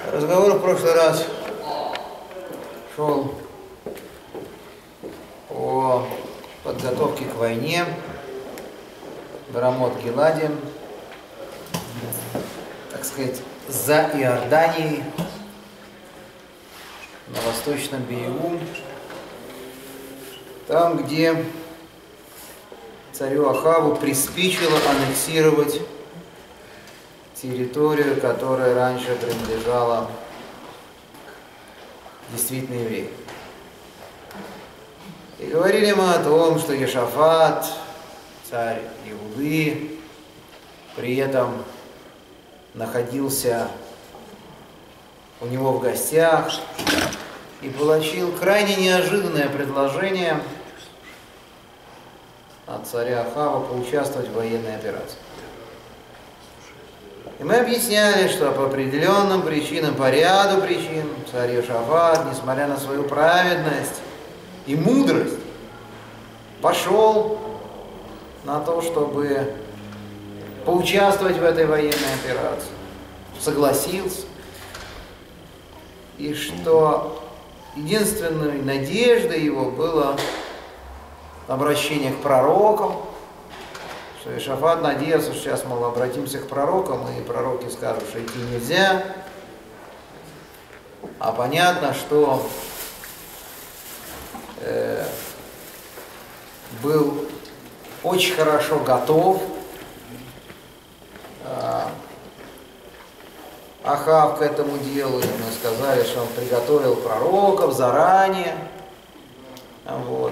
Разговор в прошлый раз шел о подготовке к войне в Рамот-Гиладе, так сказать, за Иорданией, на восточном берегу, там, где царю Ахаву приспичило аннексировать территорию, которая раньше принадлежала действительно евреям. И говорили мы о том, что Йошафат, царь Иуды, при этом находился у него в гостях и получил крайне неожиданное предложение от царя Ахава поучаствовать в военной операции. И мы объясняли, что по определенным причинам, по ряду причин, царь Йошафат, несмотря на свою праведность и мудрость, пошел на то, чтобы поучаствовать в этой военной операции. Согласился. И что единственной надеждой его было обращение к пророкам, что Йошафат надеялся, что сейчас, мол, обратимся к пророкам, и пророки скажут, что идти нельзя. А понятно, что был очень хорошо готов Ахав к этому делу, и мы сказали, что он приготовил пророков заранее. Вот.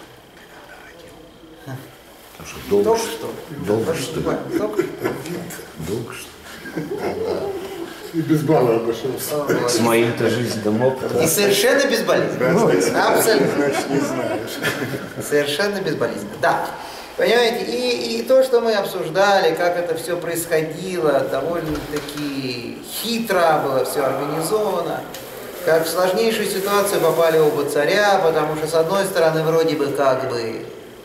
Долго что? Долго что? Долго что? И без балла обошелся. С моим-то жизненным опытом. И совершенно безболезненно. Абсолютно. Значит, не знаешь. Совершенно безболезненно. Да. Понимаете, и то, что мы обсуждали, как это все происходило, довольно-таки хитро было все организовано, как в сложнейшую ситуацию попали оба царя, потому что, с одной стороны, вроде бы как бы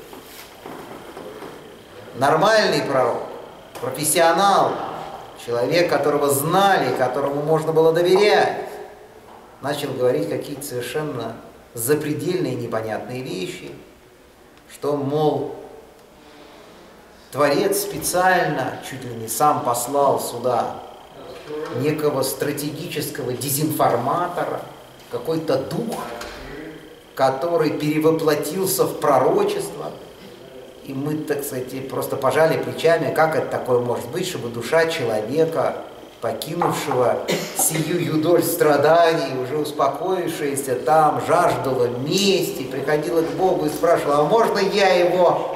нормальный пророк, профессионал, человек, которого знали, которому можно было доверять, начал говорить какие-то совершенно запредельные непонятные вещи, что, мол, Творец специально, чуть ли не сам послал сюда некого стратегического дезинформатора, какой-то дух, который перевоплотился в пророчество. И мы, так сказать, просто пожали плечами, как это такое может быть, чтобы душа человека, покинувшего сию юдоль страданий, уже успокоившаяся там, жаждала мести, приходила к Богу и спрашивала, а можно я его?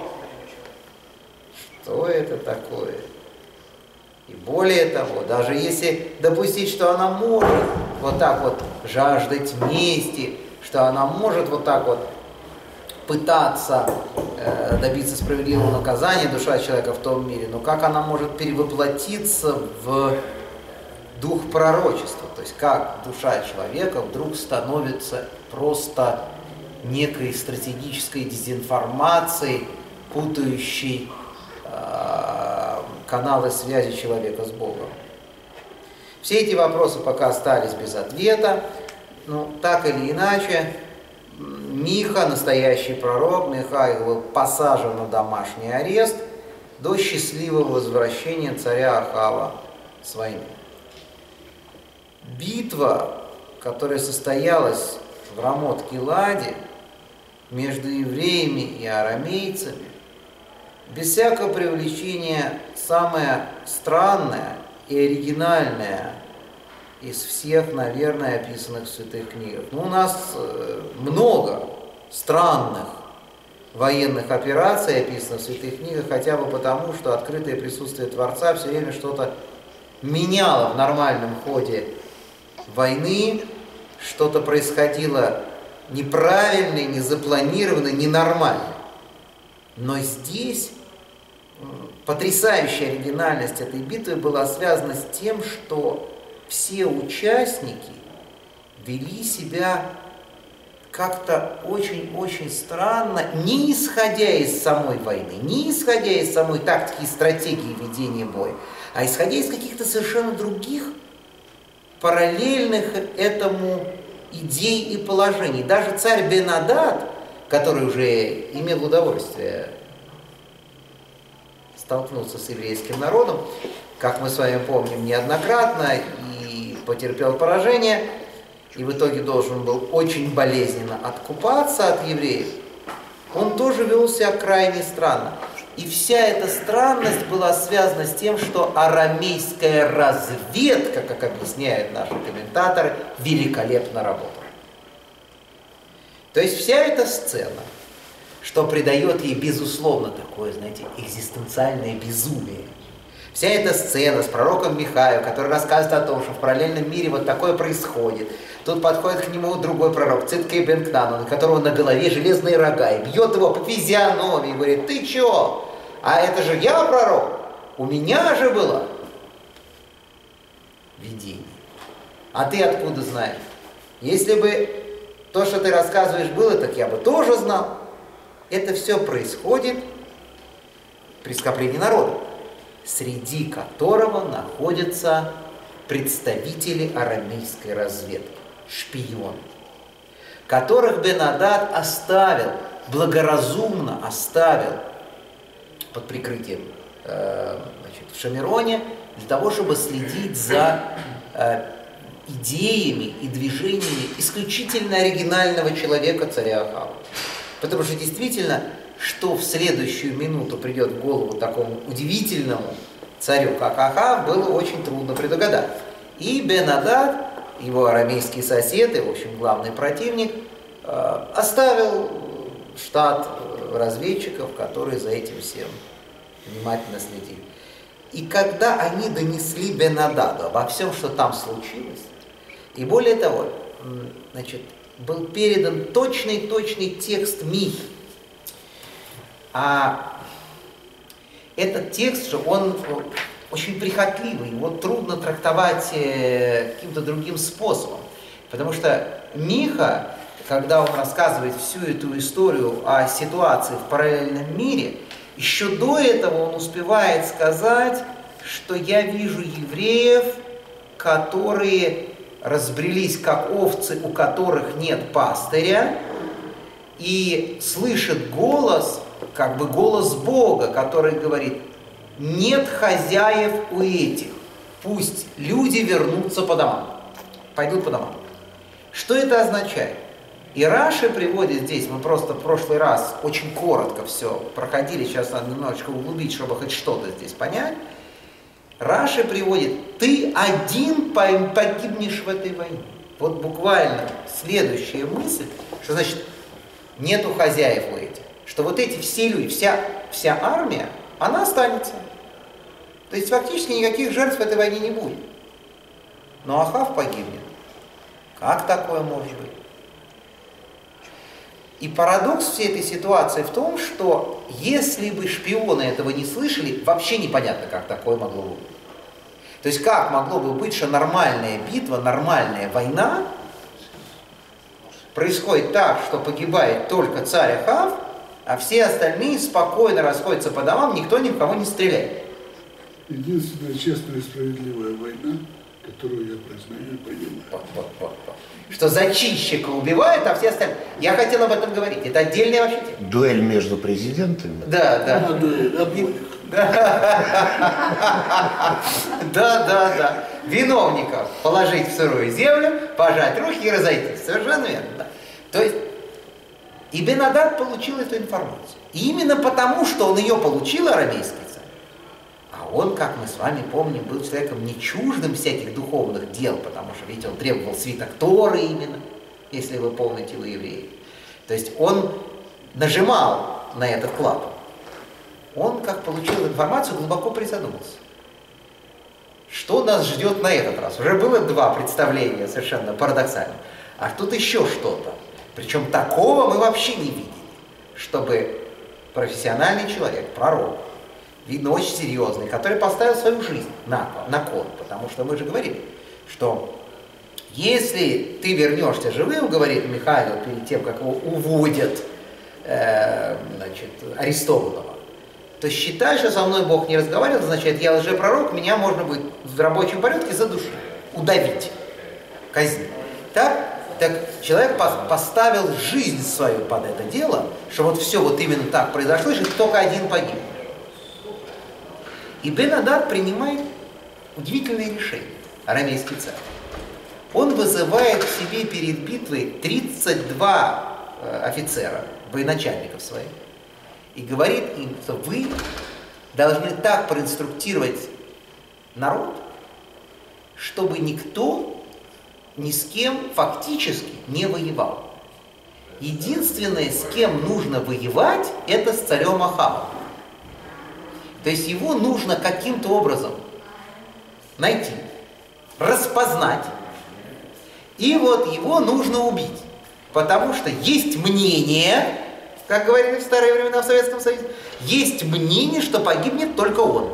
Что это такое? И более того, даже если допустить, что она может вот так вот жаждать мести, что она может вот так вот пытаться добиться справедливого наказания, душа человека в том мире, но как она может перевоплотиться в дух пророчества? То есть как душа человека вдруг становится просто некой стратегической дезинформацией, путающей каналы связи человека с Богом. Все эти вопросы пока остались без ответа, но так или иначе, Миха, настоящий пророк, Михаил был посажен на домашний арест до счастливого возвращения царя Ахава с войны. Битва, которая состоялась в Рамот-Гиладе между евреями и арамейцами, без всякого привлечения, самое странное и оригинальное из всех, наверное, описанных в святых книгах. Ну, у нас много странных военных операций описано в святых книгах, хотя бы потому, что открытое присутствие Творца все время что-то меняло в нормальном ходе войны, что-то происходило неправильное, незапланированное, ненормальное. Но здесь потрясающая оригинальность этой битвы была связана с тем, что все участники вели себя как-то очень-очень странно, не исходя из самой войны, не исходя из самой тактики и стратегии ведения боя, а исходя из каких-то совершенно других параллельных этому идей и положений. Даже царь Бен-Адад, который уже имел удовольствие столкнуться с еврейским народом, как мы с вами помним, неоднократно, и потерпел поражение, и в итоге должен был очень болезненно откупаться от евреев, он тоже вел себя крайне странно. И вся эта странность была связана с тем, что арамейская разведка, как объясняют наши комментаторы, великолепно работала. То есть вся эта сцена, что придает ей, безусловно, такое, знаете, экзистенциальное безумие. Вся эта сцена с пророком Михаилом, который рассказывает о том, что в параллельном мире вот такое происходит. Тут подходит к нему другой пророк, Циткей бен Кнан, у которого на голове железные рога, и бьет его по физиономии и говорит: ты чё? А это же я пророк, у меня же было видение. А ты откуда знаешь? Если бы то, что ты рассказываешь, было, так я бы тоже знал. Это все происходит при скоплении народа, среди которого находятся представители арамейской разведки, шпионы, которых Бен-Адад оставил, благоразумно оставил под прикрытием в Шамироне для того, чтобы следить за идеями и движениями исключительно оригинального человека, царя Ахава. Потому что действительно, что в следующую минуту придет в голову такому удивительному царю, как Ахав, было очень трудно предугадать. И Бен-Адад, его арамейский сосед и, в общем, главный противник, оставил штат разведчиков, которые за этим всем внимательно следили. И когда они донесли Бен-Ададу обо всем, что там случилось, и более того, значит, был передан точный текст Михи. А этот текст же, он очень прихотливый, его трудно трактовать каким-то другим способом. Потому что Миха, когда он рассказывает всю эту историю о ситуации в параллельном мире, еще до этого он успевает сказать, что я вижу евреев, которые разбрелись, как овцы, у которых нет пастыря, и слышит голос, как бы голос Бога, который говорит: нет хозяев у этих, пусть люди вернутся по домам, пойдут по домам. Что это означает? И Раши приводит здесь, мы просто в прошлый раз очень коротко все проходили, сейчас надо немножечко углубить, чтобы хоть что-то здесь понять. Раши приводит: ты один погибнешь в этой войне. Вот буквально следующая мысль, что значит нету хозяев у этих. Что вот эти все люди, вся армия, она останется. То есть фактически никаких жертв в этой войне не будет. Но Ахав погибнет. Как такое может быть? И парадокс всей этой ситуации в том, что если бы шпионы этого не слышали, вообще непонятно, как такое могло бы быть. То есть как могло бы быть, что нормальная битва, нормальная война происходит так, что погибает только царь Ахав, а все остальные спокойно расходятся по домам, никто ни в кого не стреляет. Единственная честная и справедливая война, которую я признаю и понимаю. Вот. Что зачинщика убивают, а все остальные. Я хотел об этом говорить. Это отдельная вообще тема. Дуэль между президентами? Да. Дуэль обоих. Да. Виновников положить в сырую землю, пожать руки и разойтись. Совершенно верно. Да. То есть и Бен-Адад получил эту информацию. И именно потому, что он ее получил, арамейский царь, а он, как мы с вами помним, был человеком не чуждым всяких духовных дел, потому что, видите, он требовал свиток Торы именно, если вы помните, у евреев. То есть он нажимал на этот клапан. Он, как получил информацию, глубоко призадумался. Что нас ждет на этот раз? Уже было два представления совершенно парадоксальных. А тут еще что-то. Причем такого мы вообще не видели, чтобы профессиональный человек, пророк, видно очень серьезный, который поставил свою жизнь на кон. Потому что мы же говорили, что если ты вернешься живым, говорит Михаил перед тем, как его уводят арестованного, то считай, что со мной Бог не разговаривает, означает, я лжепророк, меня можно будет в рабочем порядке задушить, удавить. казнить. Так человек поставил жизнь свою под это дело, что вот все вот именно так произошло, что только один погиб. И Бен-Адад принимает удивительное решение, арамейский царь. Он вызывает к себе перед битвой 32 офицера, военачальников своих, и говорит им, что вы должны так проинструктировать народ, чтобы никто ни с кем фактически не воевал. Единственное, с кем нужно воевать, это с царем Ахавом. То есть его нужно каким-то образом найти, распознать, и вот его нужно убить. Потому что есть мнение, как говорили в старые времена в Советском Союзе, есть мнение, что погибнет только он.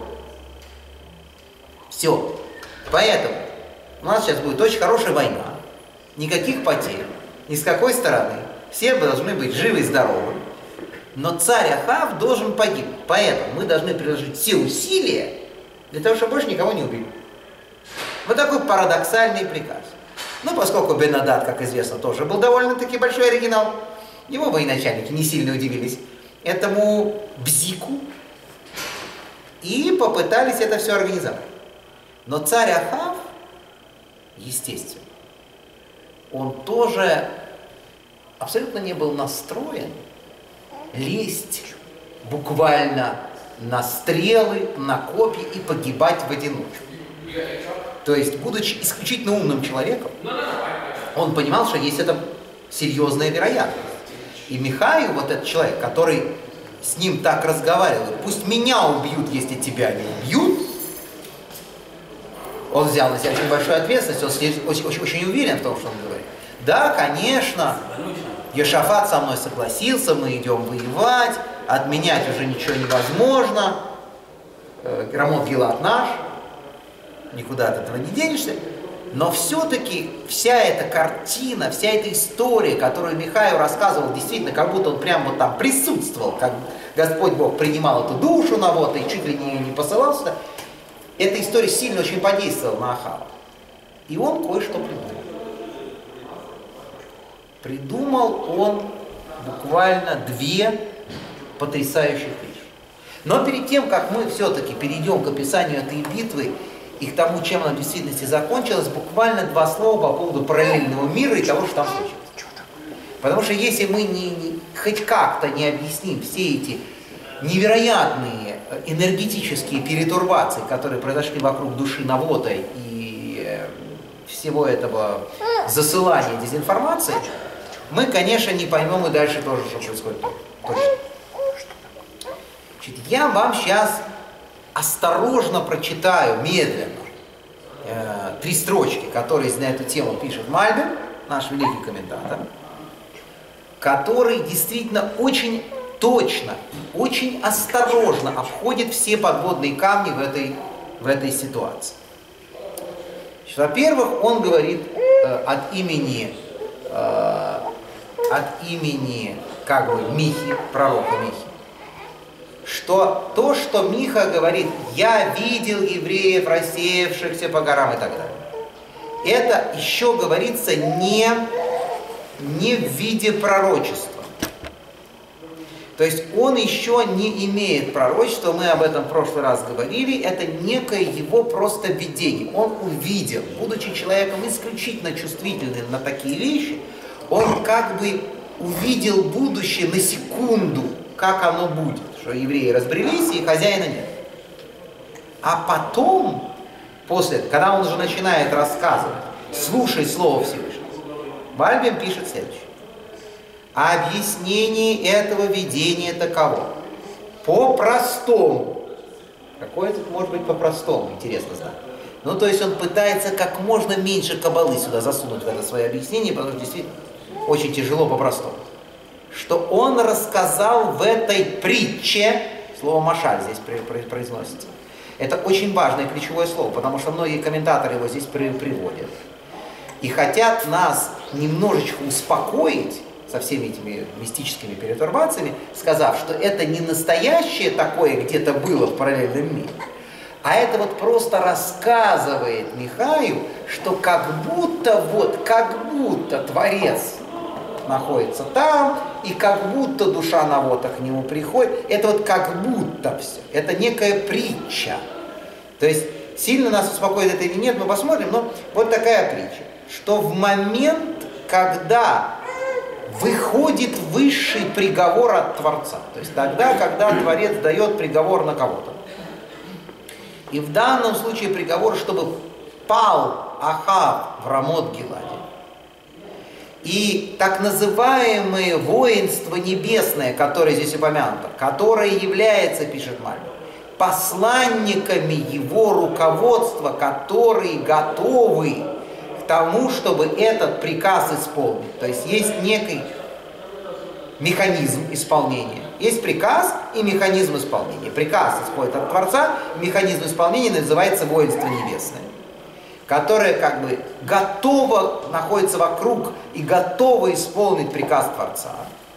Все. Поэтому у нас сейчас будет очень хорошая война, никаких потерь, ни с какой стороны. Все должны быть живы и здоровы. Но царь Ахав должен погибнуть. Поэтому мы должны приложить все усилия для того, чтобы больше никого не убили. Вот такой парадоксальный приказ. Ну, поскольку Бен-Адад, как известно, тоже был довольно-таки большой оригинал, его военачальники не сильно удивились этому бзику и попытались это все организовать. Но царь Ахав, естественно, он тоже абсолютно не был настроен лезть буквально на стрелы, на копья и погибать в одиночку. То есть, будучи исключительно умным человеком, он понимал, что есть это серьезная вероятность. И Михаю, вот этот человек, который с ним так разговаривал, пусть меня убьют, если тебя не убьют, он взял на себя очень большую ответственность, он очень уверен в том, что он говорит. Да, конечно, Йошафат со мной согласился, мы идем воевать, отменять уже ничего невозможно, Рамот-Гилад наш, никуда от этого не денешься, но все-таки вся эта картина, вся эта история, которую Михаил рассказывал, действительно, как будто он прямо вот там присутствовал, как Господь Бог принимал эту душу на вот и чуть ли не посылал сюда, эта история сильно очень подействовала на Ахава. И он кое-что придумал. Придумал он буквально две потрясающих вещи. Но перед тем, как мы все-таки перейдем к описанию этой битвы и к тому, чем она в действительности закончилась, буквально два слова по поводу параллельного мира и того, что там случилось. Потому что если мы хоть как-то не объясним все эти невероятные энергетические перетурбации, которые произошли вокруг души Навота и всего этого засылания дезинформации, мы, конечно, не поймем и дальше тоже, что происходит точно. Значит, я вам сейчас осторожно прочитаю, медленно, 3 строчки, которые на эту тему пишет Мальбим, наш великий комментатор, который действительно очень точно, очень осторожно обходит все подводные камни в этой ситуации. Значит, во-первых, он говорит от имени как бы Михи, пророка Михи, что то, что Миха говорит, я видел евреев, рассеявшихся по горам и так далее, это еще говорится не в виде пророчества. То есть он еще не имеет пророчества, мы об этом в прошлый раз говорили, это некое его просто видение. Он увидел, будучи человеком исключительно чувствительным на такие вещи, он как бы увидел будущее на секунду, как оно будет, что евреи разбрелись и хозяина нет. А потом, когда он уже начинает рассказывать, слушай слово Всевышнего, Мальбим пишет следующее. Объяснение этого видения таково. По-простому. Какое тут может быть по-простому, интересно знать. Ну, то есть он пытается как можно меньше кабалы сюда засунуть в это свое объяснение, потому что действительно очень тяжело по-простому. Что он рассказал в этой притче, слово «машаль» здесь произносится. Это очень важное ключевое слово, потому что многие комментаторы его здесь приводят. И хотят нас немножечко успокоить со всеми этими мистическими перетурбациями, сказав, что это не настоящее такое где-то было в параллельном мире, А это вот просто рассказывает Михаю, что как будто Творец находится там, и как будто душа Навота к нему приходит. Это вот как будто все. Это некая притча. То есть сильно нас успокоит это или нет, мы посмотрим, но вот такая притча, что в момент, когда выходит высший приговор от Творца, то есть тогда, когда Творец дает приговор на кого-то, и в данном случае приговор, чтобы пал Ахав в Рамот-Гиладе, и так называемое воинство небесное, которое здесь упомянуто, которое является, пишет Мальбим, посланниками его руководства, которые готовы к тому, чтобы этот приказ исполнить. То есть есть некий механизм исполнения. Есть приказ и механизм исполнения. Приказ исходит от Творца, механизм исполнения называется воинство небесное, которое как бы готово находится вокруг и готово исполнить приказ Творца.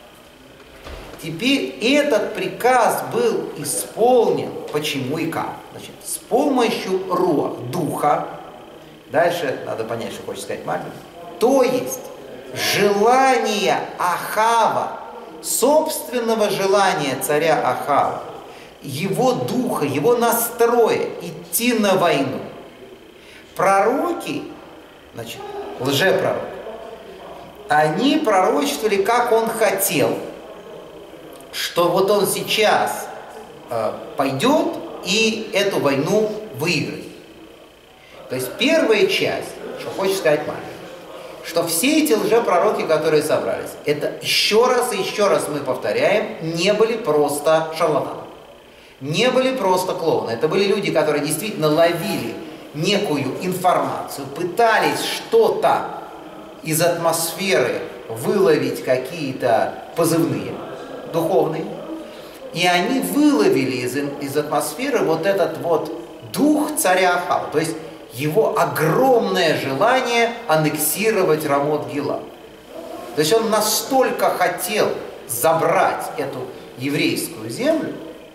Теперь этот приказ был исполнен. Почему и как? Значит, с помощью руах, духа. Дальше надо понять, что хочет сказать Мальбим. То есть желание Ахава, собственного желания царя Ахава, его духа, его настроя идти на войну. Пророки, значит, лжепророки, они пророчествовали, как он хотел, что вот он сейчас пойдет и эту войну выиграет. То есть первая часть, что хочет сказать Мальбим, что все эти лжепророки, которые собрались, это еще раз и еще раз мы повторяем, не были просто шарлатаны, не были просто клоуны. Это были люди, которые действительно ловили некую информацию, пытались что-то из атмосферы выловить, какие-то позывные духовные, и они выловили из атмосферы вот этот вот дух царя Ахава, то есть его огромное желание аннексировать Рамот-Гилад. То есть он настолько хотел забрать эту еврейскую землю,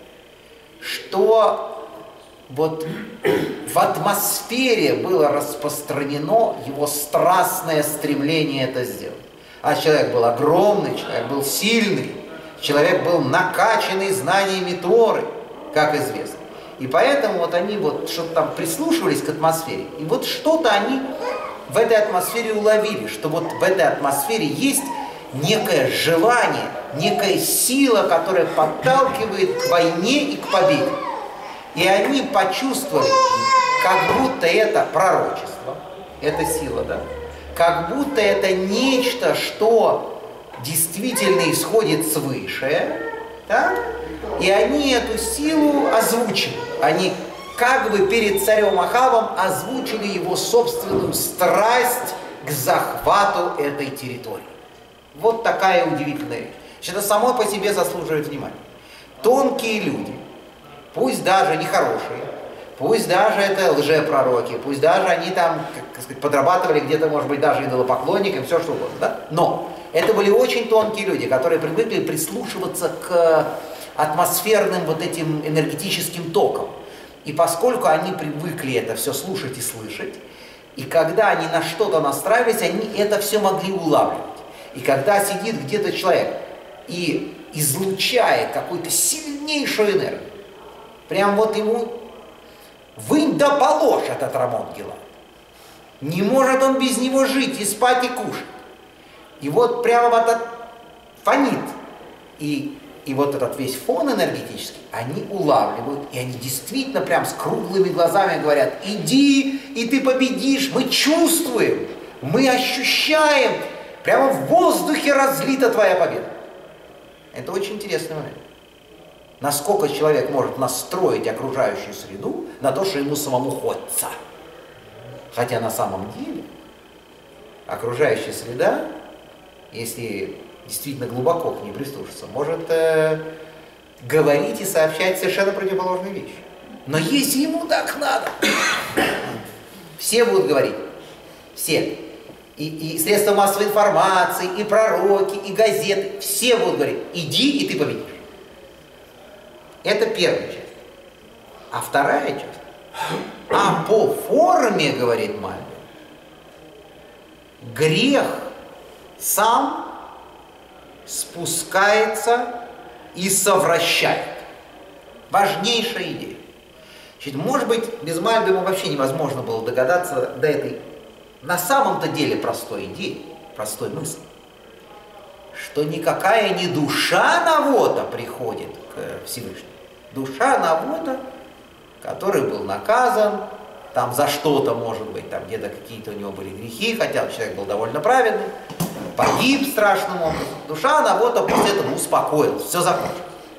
что вот в атмосфере было распространено его страстное стремление это сделать. А человек был огромный, человек был сильный, человек был накачанный знаниями Торы, как известно. И поэтому вот они вот что-то там прислушивались к атмосфере, и вот что-то они в этой атмосфере уловили, что вот в этой атмосфере есть некое желание, некая сила, которая подталкивает к войне и к победе. И они почувствовали, как будто это пророчество, это сила, да, как будто это нечто, что действительно исходит свыше, да? И они эту силу озвучили. Они как бы перед царем Ахавом озвучили его собственную страсть к захвату этой территории. Вот такая удивительная вещь. Это само по себе заслуживает внимания. Тонкие люди, пусть даже нехорошие, пусть даже это лжепророки, пусть даже они там, как сказать, подрабатывали где-то, может быть, даже идолопоклонниками, все что угодно, да? Но это были очень тонкие люди, которые привыкли прислушиваться к атмосферным вот этим энергетическим токам. И поскольку они привыкли это все слушать и слышать, и когда они на что-то настраивались, они это все могли улавливать. И когда сидит где-то человек и излучает какую-то сильнейшую энергию, прям вот ему вынь да положь этот Рамот-Гилад. Не может он без него жить и спать и кушать. И вот прямо вот это фонит. И вот этот весь фон энергетический, они улавливают, и они действительно прям с круглыми глазами говорят: иди, и ты победишь, мы чувствуем, мы ощущаем, прямо в воздухе разлита твоя победа. Это очень интересный момент. Насколько человек может настроить окружающую среду на то, что ему самому хочется. Хотя на самом деле окружающая среда, если действительно глубоко к ней прислушаться, может говорить и сообщать совершенно противоположные вещи. Но если ему так надо, все будут говорить, все. И средства массовой информации, и пророки, и газеты, все будут говорить: иди, и ты победишь. Это первая часть. А вторая часть, А по форме, говорит Мальбим, грех сам спускается и совращает. Важнейшая идея. Значит, может быть, без Мальбима вообще невозможно было догадаться до этой на самом-то деле простой идеи, простой мысли, что никакая не душа Навота приходит к Всевышнему. Душа Навота, который был наказан, там за что-то, может быть, там где-то какие-то у него были грехи, хотя человек был довольно праведный, погиб страшным образом. Душа Навота после этого успокоилась, все закончилось.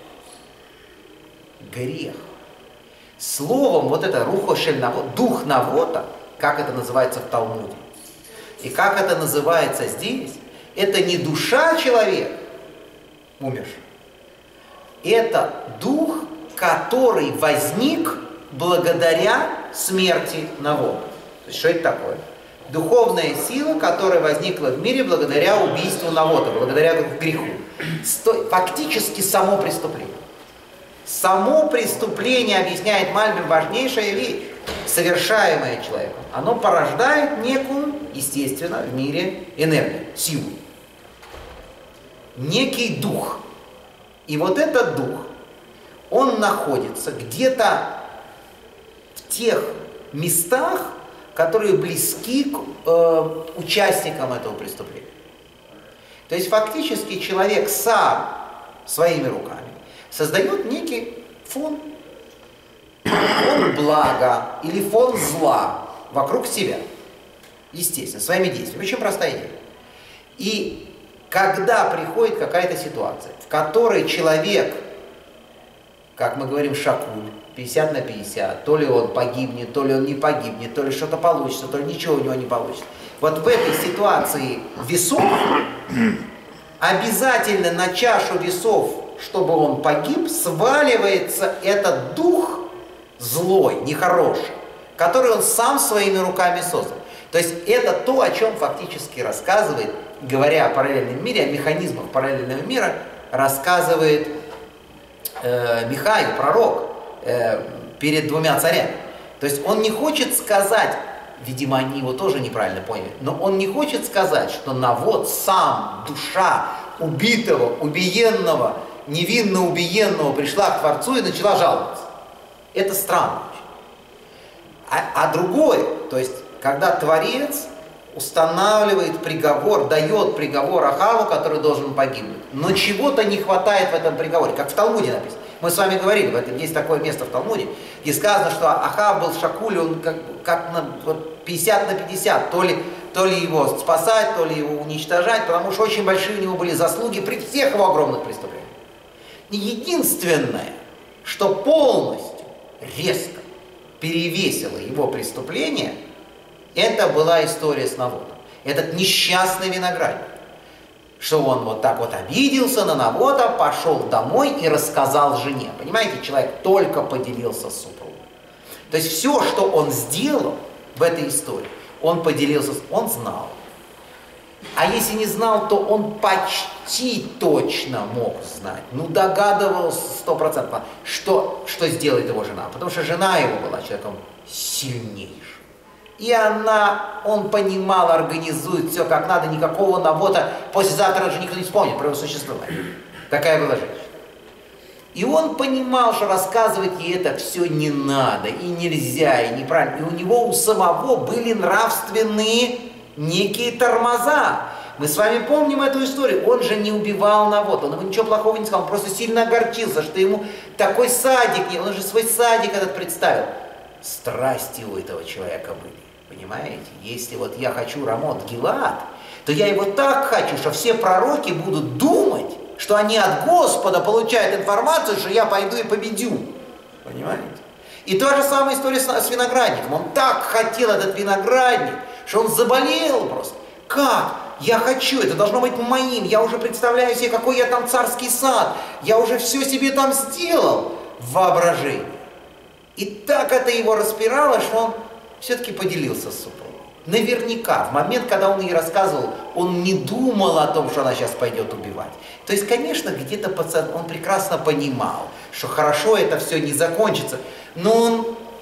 Грех. Словом, вот это рухошель Навот, дух Навота, как это называется в Талмуде, и как это называется здесь, это не душа человека, умершего, это дух, который возник благодаря смерти Навота. То есть, что это такое? Духовная сила, которая возникла в мире благодаря убийству Навота, благодаря греху. Фактически само преступление. Само преступление, объясняет Мальбим, важнейшая вещь, совершаемая человеком. Оно порождает некую, естественно, в мире энергию, силу. Некий дух. И вот этот дух, он находится где-то в тех местах, которые близки к участникам этого преступления. То есть фактически человек сам своими руками создает некий фон блага или фон зла вокруг себя. Естественно, своими действиями. Очень простая идея. И когда приходит какая-то ситуация, в которой человек, как мы говорим, шакуль, 50 на 50, то ли он погибнет, то ли он не погибнет, то ли что-то получится, то ли ничего у него не получится. Вот в этой ситуации весов обязательно на чашу весов, чтобы он погиб, сваливается этот дух злой, нехороший, который он сам своими руками создал. То есть это то, о чем фактически рассказывает, говоря о параллельном мире, о механизмах параллельного мира, рассказывает Михаил, пророк, перед двумя царями. То есть он не хочет сказать, видимо, они его тоже неправильно поняли, но он не хочет сказать, что Навот сам, душа убитого, убиенного, невинно убиенного пришла к Творцу и начала жаловаться. Это странно. А другое, то есть, когда Творец устанавливает приговор, дает приговор Ахаву, который должен погибнуть, но чего-то не хватает в этом приговоре, как в Талмуде написано. Мы с вами говорили, есть такое место в Талмуде, где сказано, что Ахав был шакуль, он как на 50 на 50, то ли его спасать, то ли его уничтожать, потому что очень большие у него были заслуги при всех его огромных преступлениях. И единственное, что полностью, резко перевесило его преступление, это была история с Навотом. Этот несчастный виноградник. Что он вот так вот обиделся на Навота, пошел домой и рассказал жене. Понимаете, человек только поделился с супругой. То есть все, что он сделал в этой истории, он поделился, он знал. А если не знал, то он почти точно мог знать. Ну, догадывался 100%, что сделает его жена. Потому что жена его была человеком сильнейшим. И он понимал, организует все как надо, никакого Навота послезавтра же никто не вспомнит про его существование. Такая была женщина. И он понимал, что рассказывать ей это все не надо, и нельзя, и неправильно. И у него у самого были нравственные некие тормоза. Мы с вами помним эту историю. Он же не убивал Навота, он ему ничего плохого не сказал, он просто сильно огорчился, что ему такой садик, он же свой садик этот представил. Страсти у этого человека были, понимаете? Если вот я хочу Рамот Гилад, то я его так хочу, что все пророки будут думать, что они от Господа получают информацию, что я пойду и победю, понимаете? И та же самая история с виноградником. Он так хотел этот виноградник, что он заболел просто. Как? Я хочу, это должно быть моим, я уже представляю себе, какой я там царский сад, я уже все себе там сделал в воображении. И так это его распирало, что он все-таки поделился с супругой. Наверняка, в момент, когда он ей рассказывал, он не думал о том, что она сейчас пойдет убивать. То есть, конечно, где-то он прекрасно понимал, что хорошо это все не закончится, но он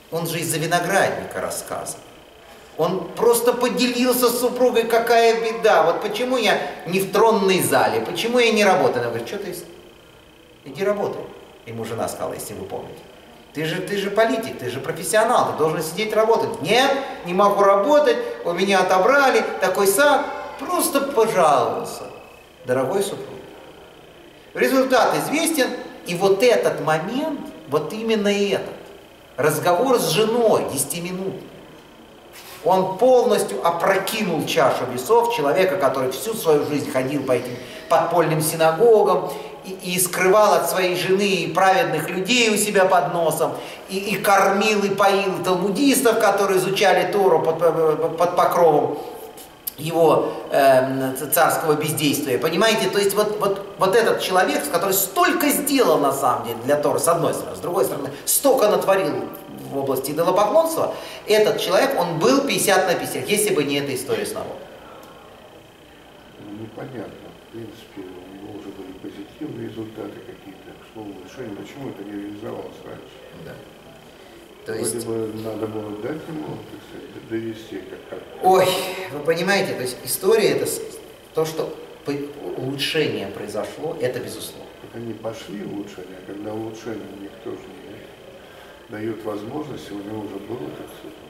Он же из-за виноградника рассказывал. Он просто поделился с супругой, какая беда. Вот почему я не в тронной зале, почему я не работаю. Она говорит, что ты, иди работай. Ему жена сказала, если вы помните. Ты же политик, ты же профессионал, ты должен сидеть работать. Нет, не могу работать, у меня отобрали, такой сад. Просто пожаловался, дорогой супруг. Результат известен, и вот этот момент, вот именно этот, разговор с женой 10-минутный, он полностью опрокинул чашу весов человека, который всю свою жизнь ходил по этим подпольным синагогам и скрывал от своей жены праведных людей у себя под носом, и кормил и поил талмудистов, которые изучали Тору под покровом его царского бездействия. Понимаете? То есть вот этот человек, который столько сделал на самом деле для Торы, с одной стороны, с другой стороны, столько натворил в области идолопоклонства, этот человек, он был 50 на 50, если бы не эта история с Навом. Непонятно. В принципе, у него уже были позитивные результаты какие-то, к слову, решение. Почему это не реализовалось раньше? Да. То есть... Вроде бы надо было дать ему, так сказать, довести как-то. Ой, вы понимаете, то есть история это то, что улучшение произошло, это безусловно. Так они пошли в улучшение, а когда улучшение никто же не дает возможности, у него уже было, так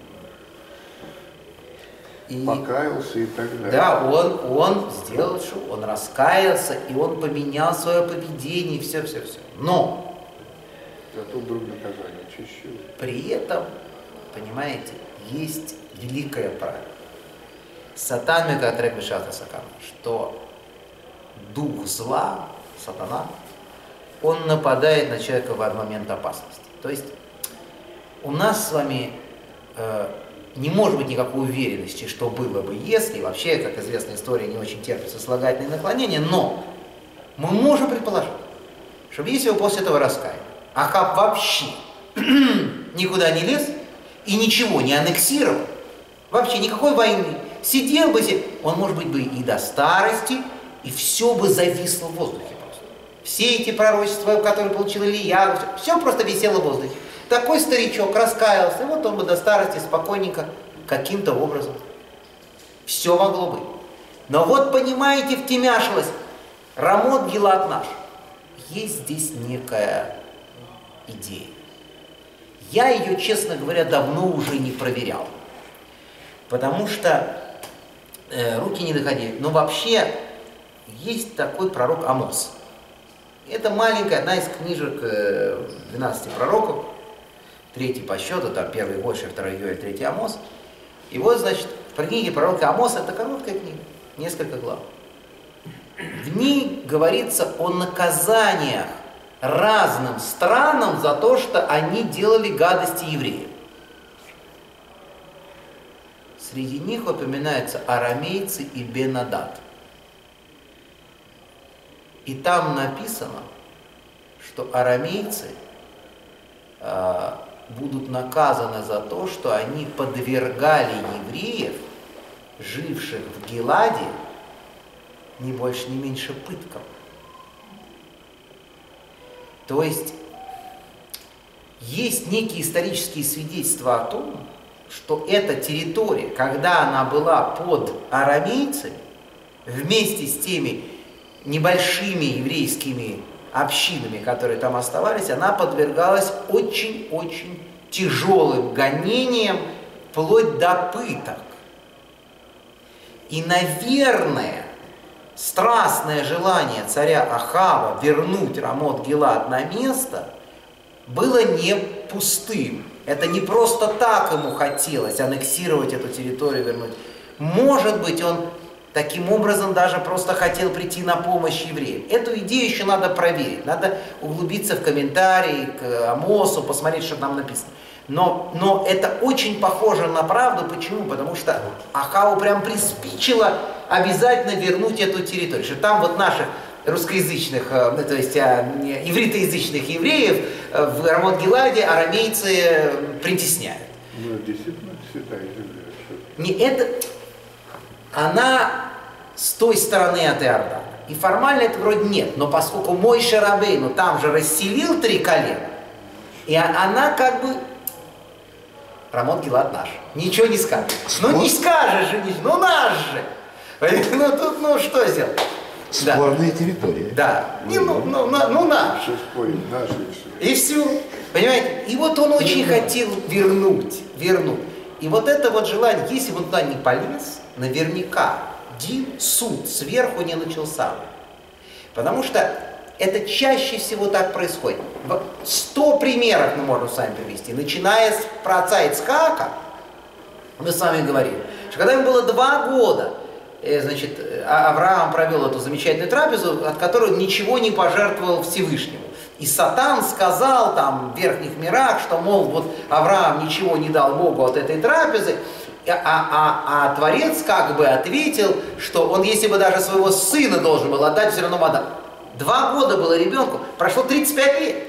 сказать, покаялся и так далее. Да, он сделал, что он раскаялся, и он поменял свое поведение, все. Но зато вдруг наказание чище. При этом, понимаете, есть великое правило. Сатан мегатрек бешата сакана, что дух зла, сатана, он нападает на человека в момент опасности. То есть у нас с вами не может быть никакой уверенности, что было бы, если, вообще, как известно, история не очень терпит сослагательные наклонения, но мы можем предположить, что если бы после этого раскаял, Ахав вообще никуда не лез и ничего не аннексировал, вообще никакой войны, сидел бы себе, он, может быть, бы и до старости, и все бы зависло в воздухе просто. Все эти пророчества, которые получил Илья, все просто висело в воздухе. Такой старичок раскаялся, и вот он бы до старости спокойненько каким-то образом. Все могло быть. Но вот, понимаете, втемяшилось. Рамот Гилад наш. Есть здесь некая идея. Я ее, честно говоря, давно уже не проверял. Потому что руки не доходили. Но вообще есть такой пророк Амос. Это маленькая, одна из книжек 12 пророков. 3 по счету, там 1 Гоши, 2 Йоэль, 3 Амос. И вот, значит, в книге пророка Амоса, это короткая книга, несколько глав. В ней говорится о наказаниях разным странам за то, что они делали гадости евреям. Среди них упоминаются арамейцы и Бен-Адад. И там написано, что арамейцы будут наказаны за то, что они подвергали евреев, живших в Гиладе, ни больше, ни меньше пыткам. То есть некие исторические свидетельства о том, что эта территория, когда она была под арамейцами, вместе с теми небольшими еврейскими общинами, которые там оставались, она подвергалась очень-очень тяжелым гонениям, вплоть до пыток. И, наверное, страстное желание царя Ахава вернуть Рамот-Гилад на место было не пустым. Это не просто так ему хотелось аннексировать эту территорию, вернуть. Может быть, он таким образом даже просто хотел прийти на помощь евреям. Эту идею еще надо проверить. Надо углубиться в комментарии к Амосу, посмотреть, что там написано. Но это очень похоже на правду. Почему? Потому что Ахаву прям приспичило обязательно вернуть эту территорию. Что там вот наших русскоязычных, то есть ивритоязычных евреев в Рамот-Гиладе арамейцы притесняют. Ну, действительно, святая земля. Не это... Она с той стороны от Иордана. И формально это вроде нет. Но поскольку Мойше Рабейну там же расселил 3 колена, и она как бы Рамот Гилад наш. Ничего не скажешь. Ну не скажешь же, ну наш же. Ну тут, ну что сделать? Спорная территория. Да. Ну наш. Все спорим, наши и все. И все. Понимаете? И вот он очень хотел вернуть. И вот это вот желание, если бы он туда не полез, наверняка один суд сверху не начался. Потому что это чаще всего так происходит. 100 примеров мы можем с вами привести. Начиная с про отца Ицхака, мы с вами говорили, что когда ему было 2 года, значит, Авраам провел эту замечательную трапезу, от которой он ничего не пожертвовал Всевышнему. И Сатан сказал там в верхних мирах, что, мол, вот Авраам ничего не дал Богу от этой трапезы, а Творец как бы ответил, что он, если бы даже своего сына должен был отдать, все равно бы отдал. 2 года было ребенку, прошло 35 лет.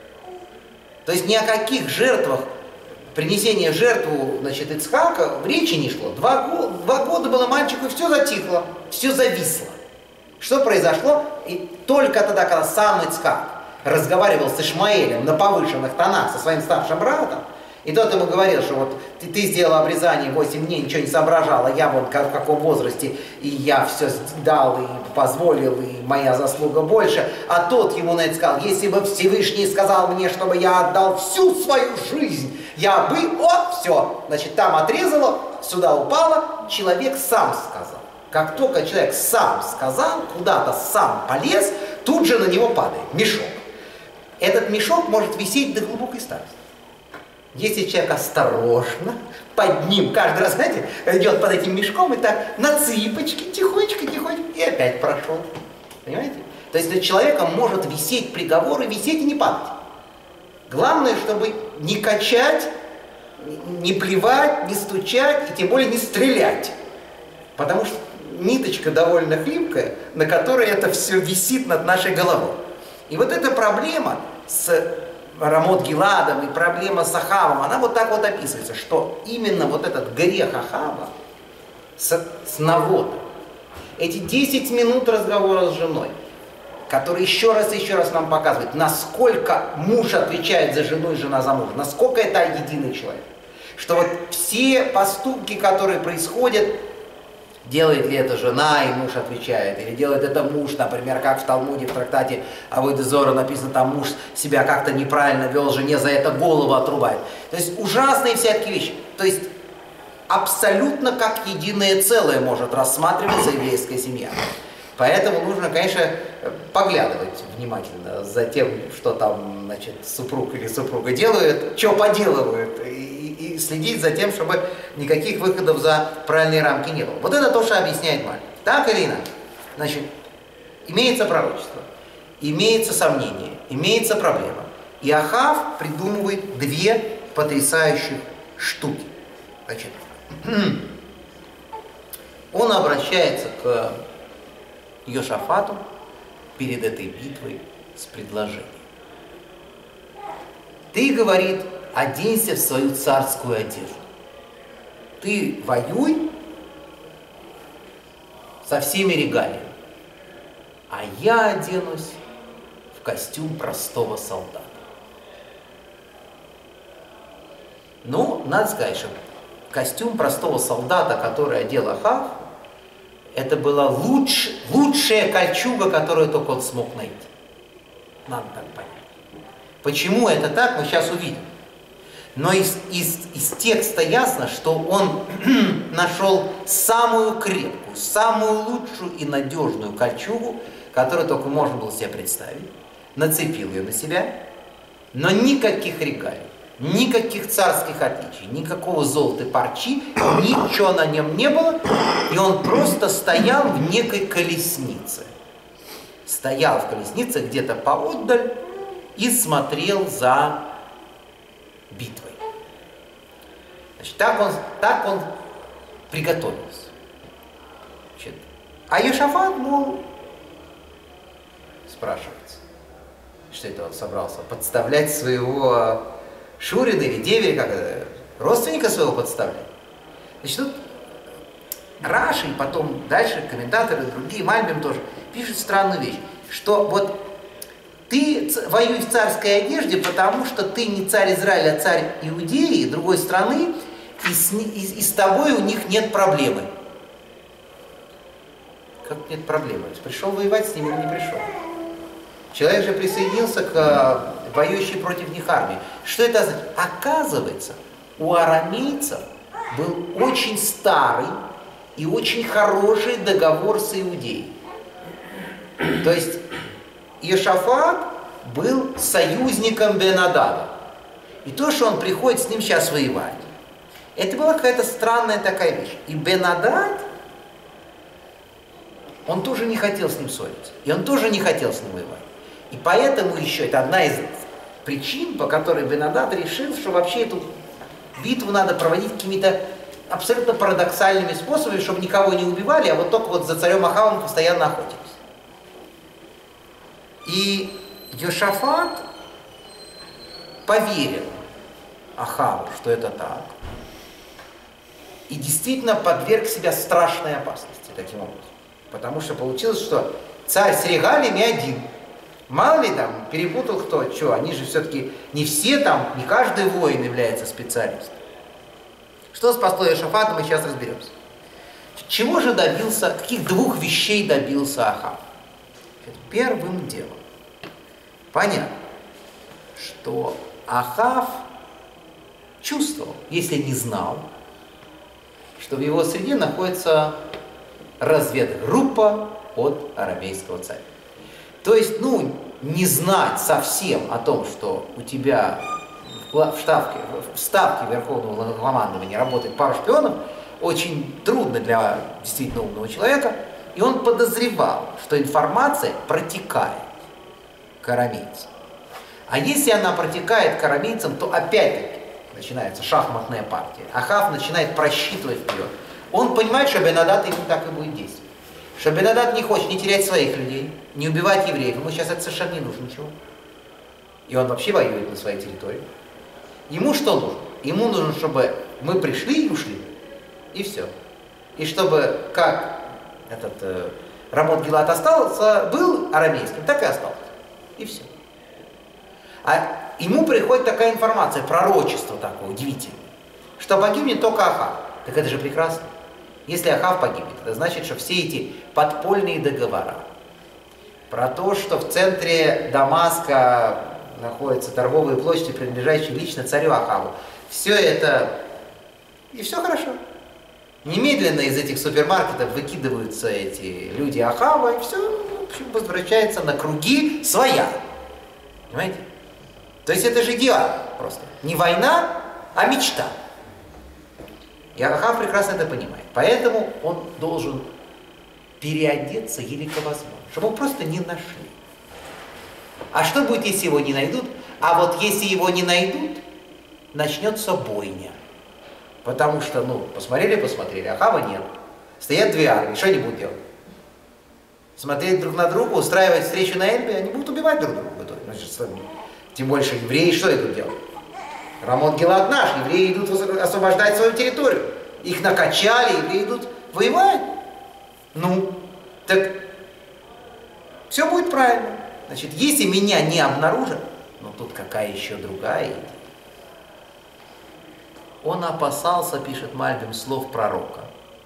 То есть ни о каких жертвах, принесении в жертву, значит, Ицхака речи не шло. 2 года было мальчику, и все затихло, все зависло. Что произошло? И только тогда, когда сам Ицхак разговаривал с Ишмаэлем на повышенных тонах со своим старшим братом, и тот ему говорил, что вот ты сделал обрезание 8 дней, ничего не соображал, а я вот в каком возрасте, и я все дал, и позволил, и моя заслуга больше. А тот ему на это сказал, если бы Всевышний сказал мне, чтобы я отдал всю свою жизнь, я бы, все, значит, там отрезало, сюда упало, человек сам сказал. Как только человек сам сказал, куда-то сам полез, тут же на него падает мешок. Этот мешок может висеть до глубокой старости. Если человек осторожно, под ним, каждый раз, знаете, идет под этим мешком и так на цыпочки, тихонечко, и опять прошел. Понимаете? То есть над человеком может висеть приговор и висеть и не падать. Главное, чтобы не качать, не плевать, не стучать и тем более не стрелять. Потому что ниточка довольно хлипкая, на которой это все висит над нашей головой. И вот эта проблема с Рамот Гиладом и проблема с Ахавом, она вот так вот описывается, что именно вот этот грех Ахава с Навотом, эти 10 минут разговора с женой, который еще раз нам показывает, насколько муж отвечает за жену и жена за мужа, насколько это единый человек. Что вот все поступки, которые происходят, делает ли это жена, и муж отвечает, или делает это муж, например, как в Талмуде, в трактате Авойда Зора написано, там муж себя как-то неправильно вел, жене за это голову отрубает. То есть ужасные всякие вещи. То есть абсолютно как единое целое может рассматриваться еврейская семья. Поэтому нужно, конечно, поглядывать внимательно за тем, что там, значит, супруг или супруга делают, что поделывают, и следить за тем, чтобы никаких выходов за правильные рамки не было. Вот это то, что объясняет Мальбим. Так или иначе. Значит, имеется пророчество, имеется сомнение, имеется проблема. И Ахав придумывает 2 потрясающих штуки. Значит, он обращается к Йошафату перед этой битвой с предложением. Ты, говорит, оденься в свою царскую одежду. Ты воюй со всеми регалиями, а я оденусь в костюм простого солдата. Ну, надо сказать, что костюм простого солдата, который одел Ахав, это была лучшая кольчуга, которую только он смог найти. Надо так понять. Почему это так, мы сейчас увидим. Но из текста ясно, что он нашел самую крепкую, самую лучшую и надежную кольчугу, которую только можно было себе представить. Нацепил ее на себя, но никаких регалий, никаких царских отличий, никакого золота и парчи, ничего на нем не было, и он просто стоял в некой колеснице. Стоял в колеснице где-то поотдаль и смотрел за битвой. Значит, так он приготовился. Значит, а Йошафат, спрашивается, что это он собрался подставлять своего шурина или деверя, как это, родственника своего подставлять. Значит, тут Раши, и потом дальше комментаторы, другие, Мальбим тоже, пишут странную вещь, что вот ты воюй в царской одежде, потому что ты не царь Израиля, а царь Иудеи, другой страны, и с тобой у них нет проблемы. Как нет проблемы? Пришел воевать с ними или не пришел? Человек же присоединился к воюющей против них армии. Что это означает? Оказывается, у арамейцев был очень старый и очень хороший договор с Иудеей. То есть Иошафат был союзником Бен-Адада. И то, что он приходит с ним сейчас воевать, это была какая-то странная такая вещь. И Бен-Адад, он тоже не хотел с ним ссориться. И он тоже не хотел с ним воевать. И поэтому еще, это одна из причин, по которой Бен-Адад решил, что вообще эту битву надо проводить какими-то абсолютно парадоксальными способами, чтобы никого не убивали, а вот только вот за царем Ахавом постоянно охотились. И Йошафат поверил Ахаву, что это так, и действительно подверг себя страшной опасности таким образом. Потому что получилось, что царь с регалиями один. Мало ли там перепутал кто, что, они же все-таки не все там, не каждый воин является специалистом. Что спасло Йошафата, мы сейчас разберемся. Чего же добился, каких двух вещей добился Ахав? Первым делом, понятно, что Ахав чувствовал, если не знал, что в его среде находится разведгруппа от арамейского царя. То есть, не знать совсем о том, что у тебя в ставке Верховного Главнокомандования работает пара шпионов, очень трудно для действительно умного человека, и он подозревал, что информация протекает к арамейцам. А если она протекает к арамейцам, то опять-таки начинается шахматная партия. Ахав начинает просчитывать вперед. Он понимает, что Бен-Адад ему так и будет действовать. Что Бен-Адад не хочет не терять своих людей, не убивать евреев. Ему сейчас это совершенно не нужно ничего. И он вообще воюет на своей территории. Ему что нужно? Ему нужно, чтобы мы пришли и ушли. И все. И чтобы, как этот Рамот Гилат остался, был арамейским, так и остался. И все. А ему приходит такая информация, пророчество такое удивительное, что погибнет только Ахав. Так это же прекрасно. Если Ахав погибнет, это значит, что все эти подпольные договора про то, что в центре Дамаска находятся торговые площади, принадлежащие лично царю Ахаву, все это, и все хорошо. Немедленно из этих супермаркетов выкидываются эти люди Ахава, и все, в общем, возвращается на круги своя. Понимаете? То есть это же идеал просто. Не война, а мечта. И Ахав прекрасно это понимает. Поэтому он должен переодеться елико возможно, чтобы его просто не нашли. А что будет, если его не найдут? А вот если его не найдут, начнется бойня. Потому что, посмотрели, Ахава нет. Стоят две армии, что они будут делать? Смотреть друг на друга, устраивать встречу на Эльбе, они будут убивать друг друга в итоге. Тем больше евреи что идут делать? Рамот Гилат наш, евреи идут освобождать свою территорию. Их накачали, евреи идут воевать. Так все будет правильно. Значит, если меня не обнаружат, тут какая еще другая идея. Он опасался, пишет Мальбим, слов пророка.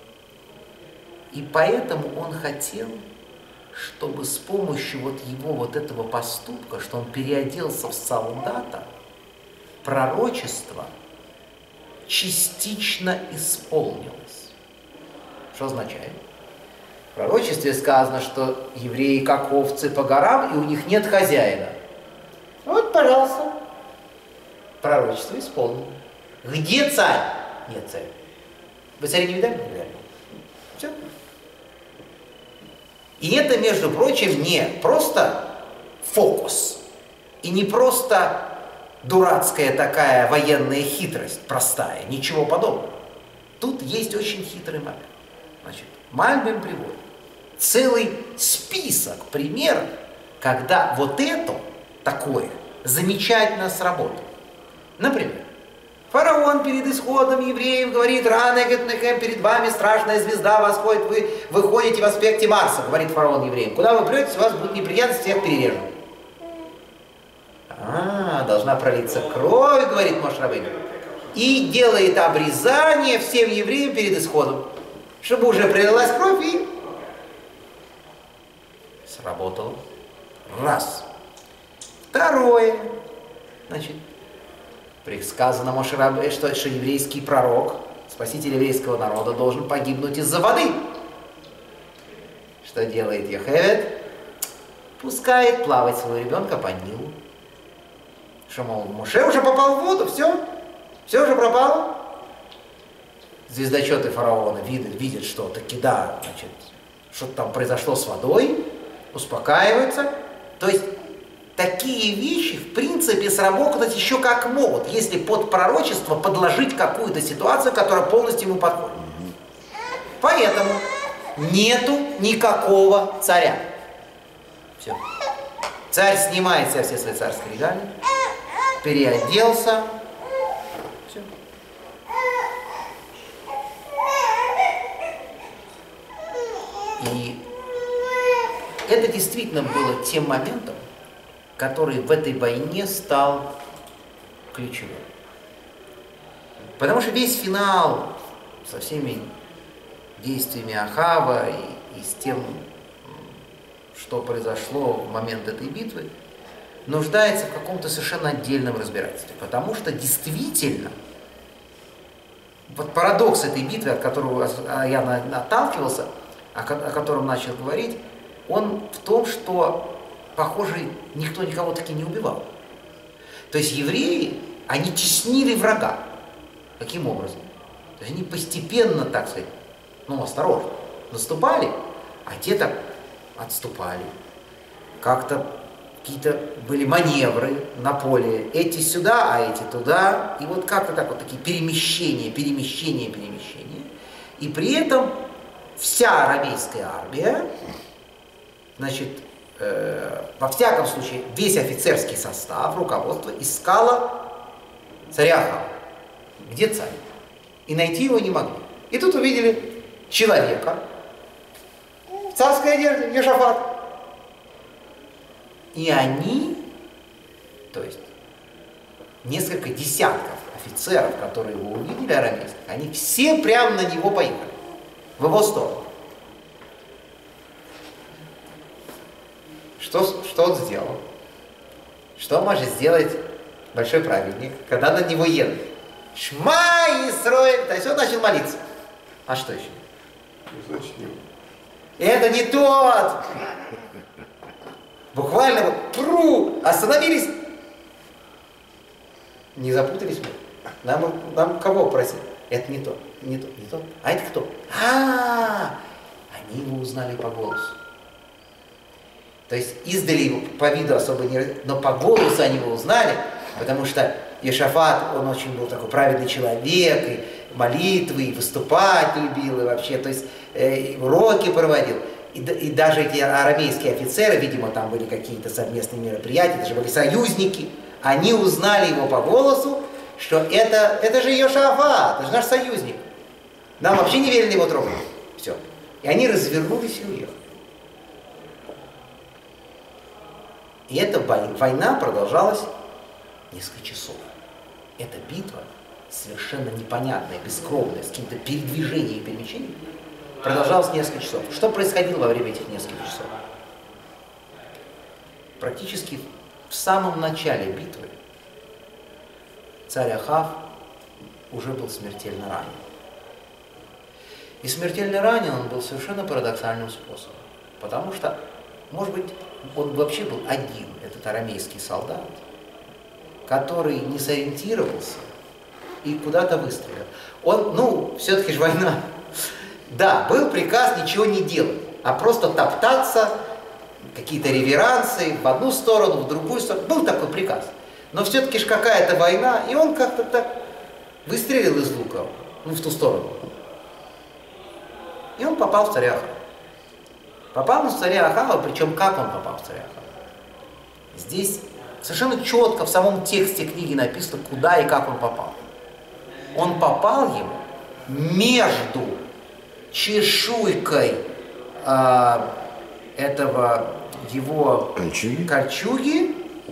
И поэтому он хотел, чтобы с помощью его этого поступка, что он переоделся в солдата, пророчество частично исполнилось. Что означает? В пророчестве сказано, что евреи как овцы по горам, и у них нет хозяина. Вот, пожалуйста, пророчество исполнено. Где царь? Нет царя. Вы царя не видали? Не видали. Все. И это, между прочим, не просто фокус, и не просто дурацкая такая военная хитрость, простая, ничего подобного. Тут есть очень хитрый момент. Значит, Мальбим приводит целый список примеров, когда вот это такое замечательно сработало. Например, фараон перед исходом евреев говорит: рано, перед вами страшная звезда восходит, вы выходите в аспекте Марса, говорит фараон евреям. Куда вы претесь, у вас будут неприятности, всех перережем. Должна пролиться кровь, говорит Моше Рабейну. И делает обрезание всем евреям перед исходом, чтобы уже пролилась кровь и сработало. Раз. Второе. Значит, предсказано Моше Рабейну, что еврейский пророк, спаситель еврейского народа, должен погибнуть из-за воды. Что делает Йохевед? Пускает плавать своего ребенка по Нилу. Что, мол, Моше уже попал в воду, все уже пропало. Звездочеты фараона видят, что таки да, значит, что-то там произошло с водой, успокаиваются. То есть такие вещи, в принципе, сработать еще как могут, если под пророчество подложить какую-то ситуацию, которая полностью ему подходит. Поэтому нету никакого царя. Все. Царь снимает себя все свои царские регалии, переоделся. Все. И это действительно было тем моментом, который в этой войне стал ключевым. Потому что весь финал со всеми действиями Ахава и с тем, что произошло в момент этой битвы, нуждается в каком-то совершенно отдельном разбирательстве. Потому что действительно, вот парадокс этой битвы, от которого я отталкивался, о котором начал говорить, он в том, что, похоже, никто никого таки не убивал. То есть евреи, они теснили врага. Каким образом? То есть они постепенно, так сказать, осторожно, наступали, а те так отступали. Как-то какие-то были маневры на поле. Эти сюда, а эти туда. И вот как-то так вот такие перемещения. И при этом вся арамейская армия, значит, во всяком случае, весь офицерский состав, руководство искало царя Ахава. Где царь? И найти его не могли. И тут увидели человека в царской одежде, Йошафат. И они, то есть несколько десятков офицеров, которые его увидели, арамейских, они все прямо на него поехали, в его сторону. Что он сделал? Что может сделать большой праведник, когда на него едут? Шма Исроэль! То есть он начал молиться. А что еще? Значит, не. Это не тот! Буквально вот остановились. Не запутались мы. Нам кого просить? Это не тот. А это кто? Они его узнали по голосу. То есть издали его по виду особо не... Но по голосу они его узнали, потому что Йошафат, он очень был такой праведный человек, и молитвы, и выступать любил, и вообще, то есть уроки проводил. И даже эти арамейские офицеры, видимо, там были какие-то совместные мероприятия, даже были союзники, они узнали его по голосу, что это же Йошафат, это же наш союзник. Нам вообще не велено его трогать. Все. И они развернулись и уехали. И эта война продолжалась несколько часов. Эта битва, совершенно непонятная, бескровная, с каким-то передвижением и перемещением, продолжалась несколько часов. Что происходило во время этих нескольких часов? Практически в самом начале битвы царь Ахав уже был смертельно ранен. И смертельно ранен он был совершенно парадоксальным способом. Потому что, может быть, он вообще был один, этот арамейский солдат, который не сориентировался и куда-то выстрелил. Он, все-таки же война. Да, был приказ ничего не делать, а просто топтаться, какие-то реверансы в одну сторону, в другую сторону. Был такой приказ. Но все-таки же какая-то война, и он как-то так выстрелил из лука, в ту сторону. И он попал в царя Ахава. Попал он в царя Ахава, причем как он попал в царя Ахава? Здесь совершенно четко в самом тексте книги написано, куда и как он попал. Он попал ему между чешуйкой этого его кольчуги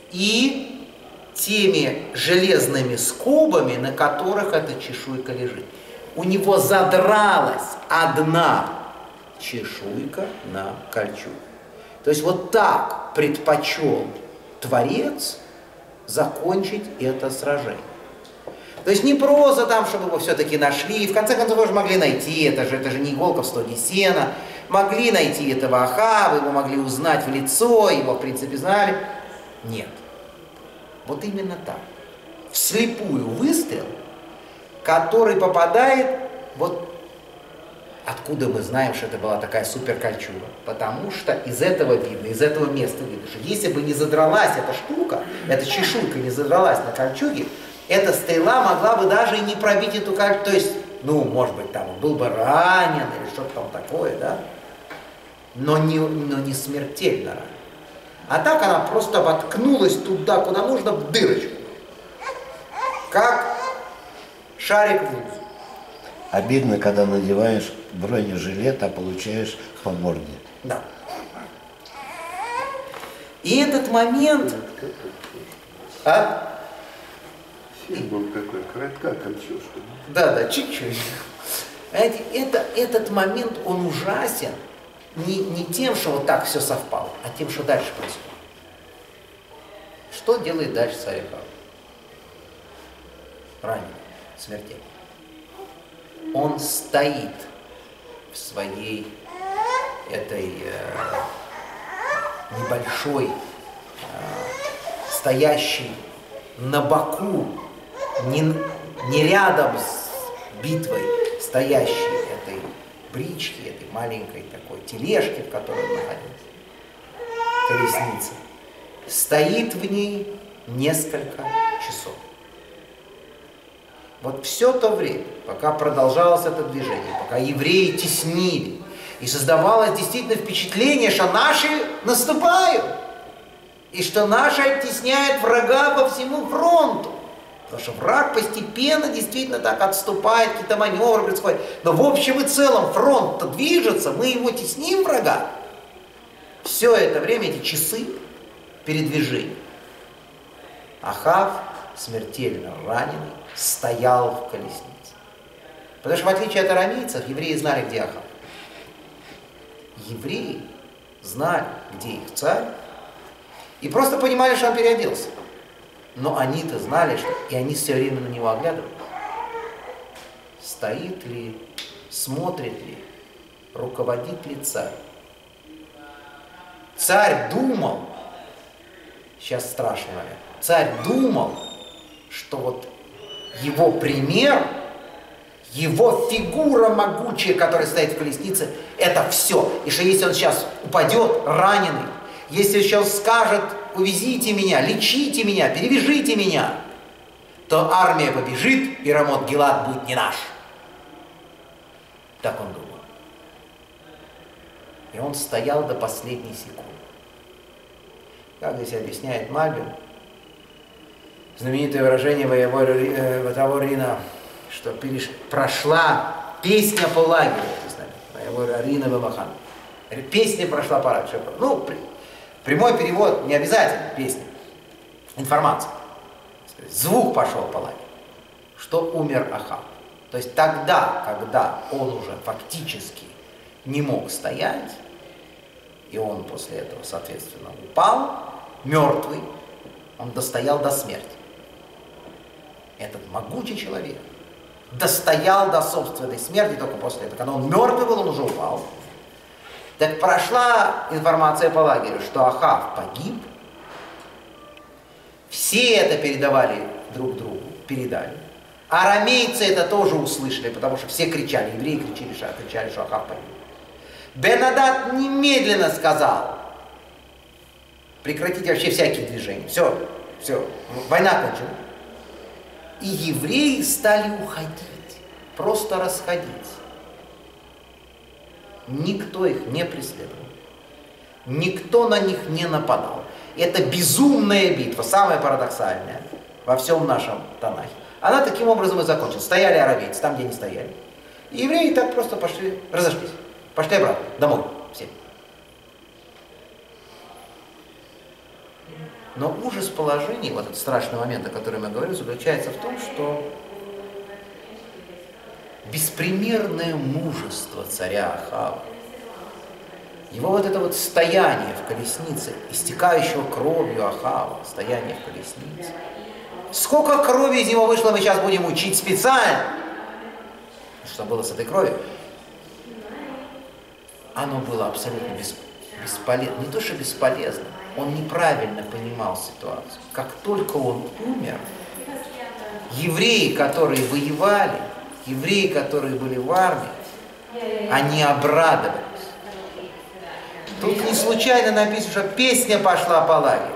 и теми железными скобами, на которых эта чешуйка лежит. У него задралась одна чешуйка на кольчугу. То есть вот так предпочел Творец закончить это сражение. То есть не просто там, чтобы его все-таки нашли, в конце концов его же могли найти, это же не иголка в стоге сена, могли найти этого Ахава, его могли узнать в лицо, его в принципе знали. Нет. Вот именно так. Вслепую выстрел, который попадает, вот откуда мы знаем, что это была такая суперкольчуга? Потому что из этого видно, из этого места видно, что если бы не задралась эта штука, эта чешуйка не задралась на кольчуге, эта стрела могла бы даже и не пробить эту кольчугу. То есть, ну, может быть, там он был бы ранен или что-то там такое, да? Но не смертельно ранен. А так она просто воткнулась туда, куда нужно, в дырочку. Как шарик в лузу. Обидно, когда надеваешь бронежилет, а получаешь по морде. Да. И этот момент... А? Символ такой, коротка кольчушка. Да, чуть-чуть. Знаете, этот момент, он ужасен не тем, что вот так все совпало, а тем, что дальше происходит. Что делает дальше царь Ахав? Раненый, смертельный. Он стоит в своей этой небольшой, стоящей на боку, не рядом с битвой, стоящей этой брички, этой маленькой такой тележки, в которой он находится, колесница, стоит в ней несколько часов. Вот все то время, пока продолжалось это движение, пока евреи теснили, и создавалось действительно впечатление, что наши наступают, и что наши оттесняют врага по всему фронту. Потому что враг постепенно действительно так отступает, какие-то маневры происходят. Но в общем и целом фронт-то движется, мы его тесним, врага. Все это время, эти часы передвижения. Ахав, смертельно раненый, стоял в колеснице. Потому что в отличие от арамейцев, евреи знали, где Ахав. Евреи знали, где их царь, и просто понимали, что он переоделся. Но они-то знали, что... И они все время на него оглядывались. Стоит ли, смотрит ли, руководит ли царь. Царь думал, сейчас страшный момент, царь думал, что вот его пример, его фигура могучая, которая стоит в колеснице, это все. И что если он сейчас упадет раненый, если сейчас скажет: увезите меня, лечите меня, перевяжите меня, то армия побежит, и Рамот-Гилад будет не наш. Так он думал. И он стоял до последней секунды. Как здесь объясняет Мальбим, знаменитое выражение Ватавор Рина, что прошла песня по лагерю, Ватавор Рина Вамахан. Песня прошла по лагерю. Ну, прямой перевод не обязательно, песня. Информация. Звук пошел по лагерю, что умер Ахав. То есть тогда, когда он уже фактически не мог стоять, и он после этого, соответственно, упал, мертвый, он достоял до смерти. Этот могучий человек достоял до собственной смерти только после этого. Когда он мертвый был, он уже упал. Так прошла информация по лагерю, что Ахав погиб. Все это передавали друг другу, передали. Арамейцы это тоже услышали, потому что все кричали, евреи кричали, что Ахав погиб. Бен-Адад немедленно сказал: прекратите вообще всякие движения. Все, война кончена. И евреи стали уходить, просто расходиться. Никто их не преследовал. Никто на них не нападал. Это безумная битва, самая парадоксальная во всем нашем Танахе. Она таким образом и закончилась. Стояли арамейцы там, где они стояли. И евреи так просто пошли, разошлись. Пошли обратно, домой, все. Но ужас положения, вот этот страшный момент, о котором я говорю, заключается в том, что беспримерное мужество царя Ахава, его вот это вот стояние в колеснице, истекающего кровью Ахава, стояние в колеснице. Сколько крови из него вышло, мы сейчас будем учить специально. Что было с этой кровью? Оно было абсолютно бесполезно. Не то, что бесполезно, он неправильно понимал ситуацию. Как только он умер, евреи, которые воевали, евреи, которые были в армии, они обрадовались. Тут не случайно написано, что песня пошла по лагерю.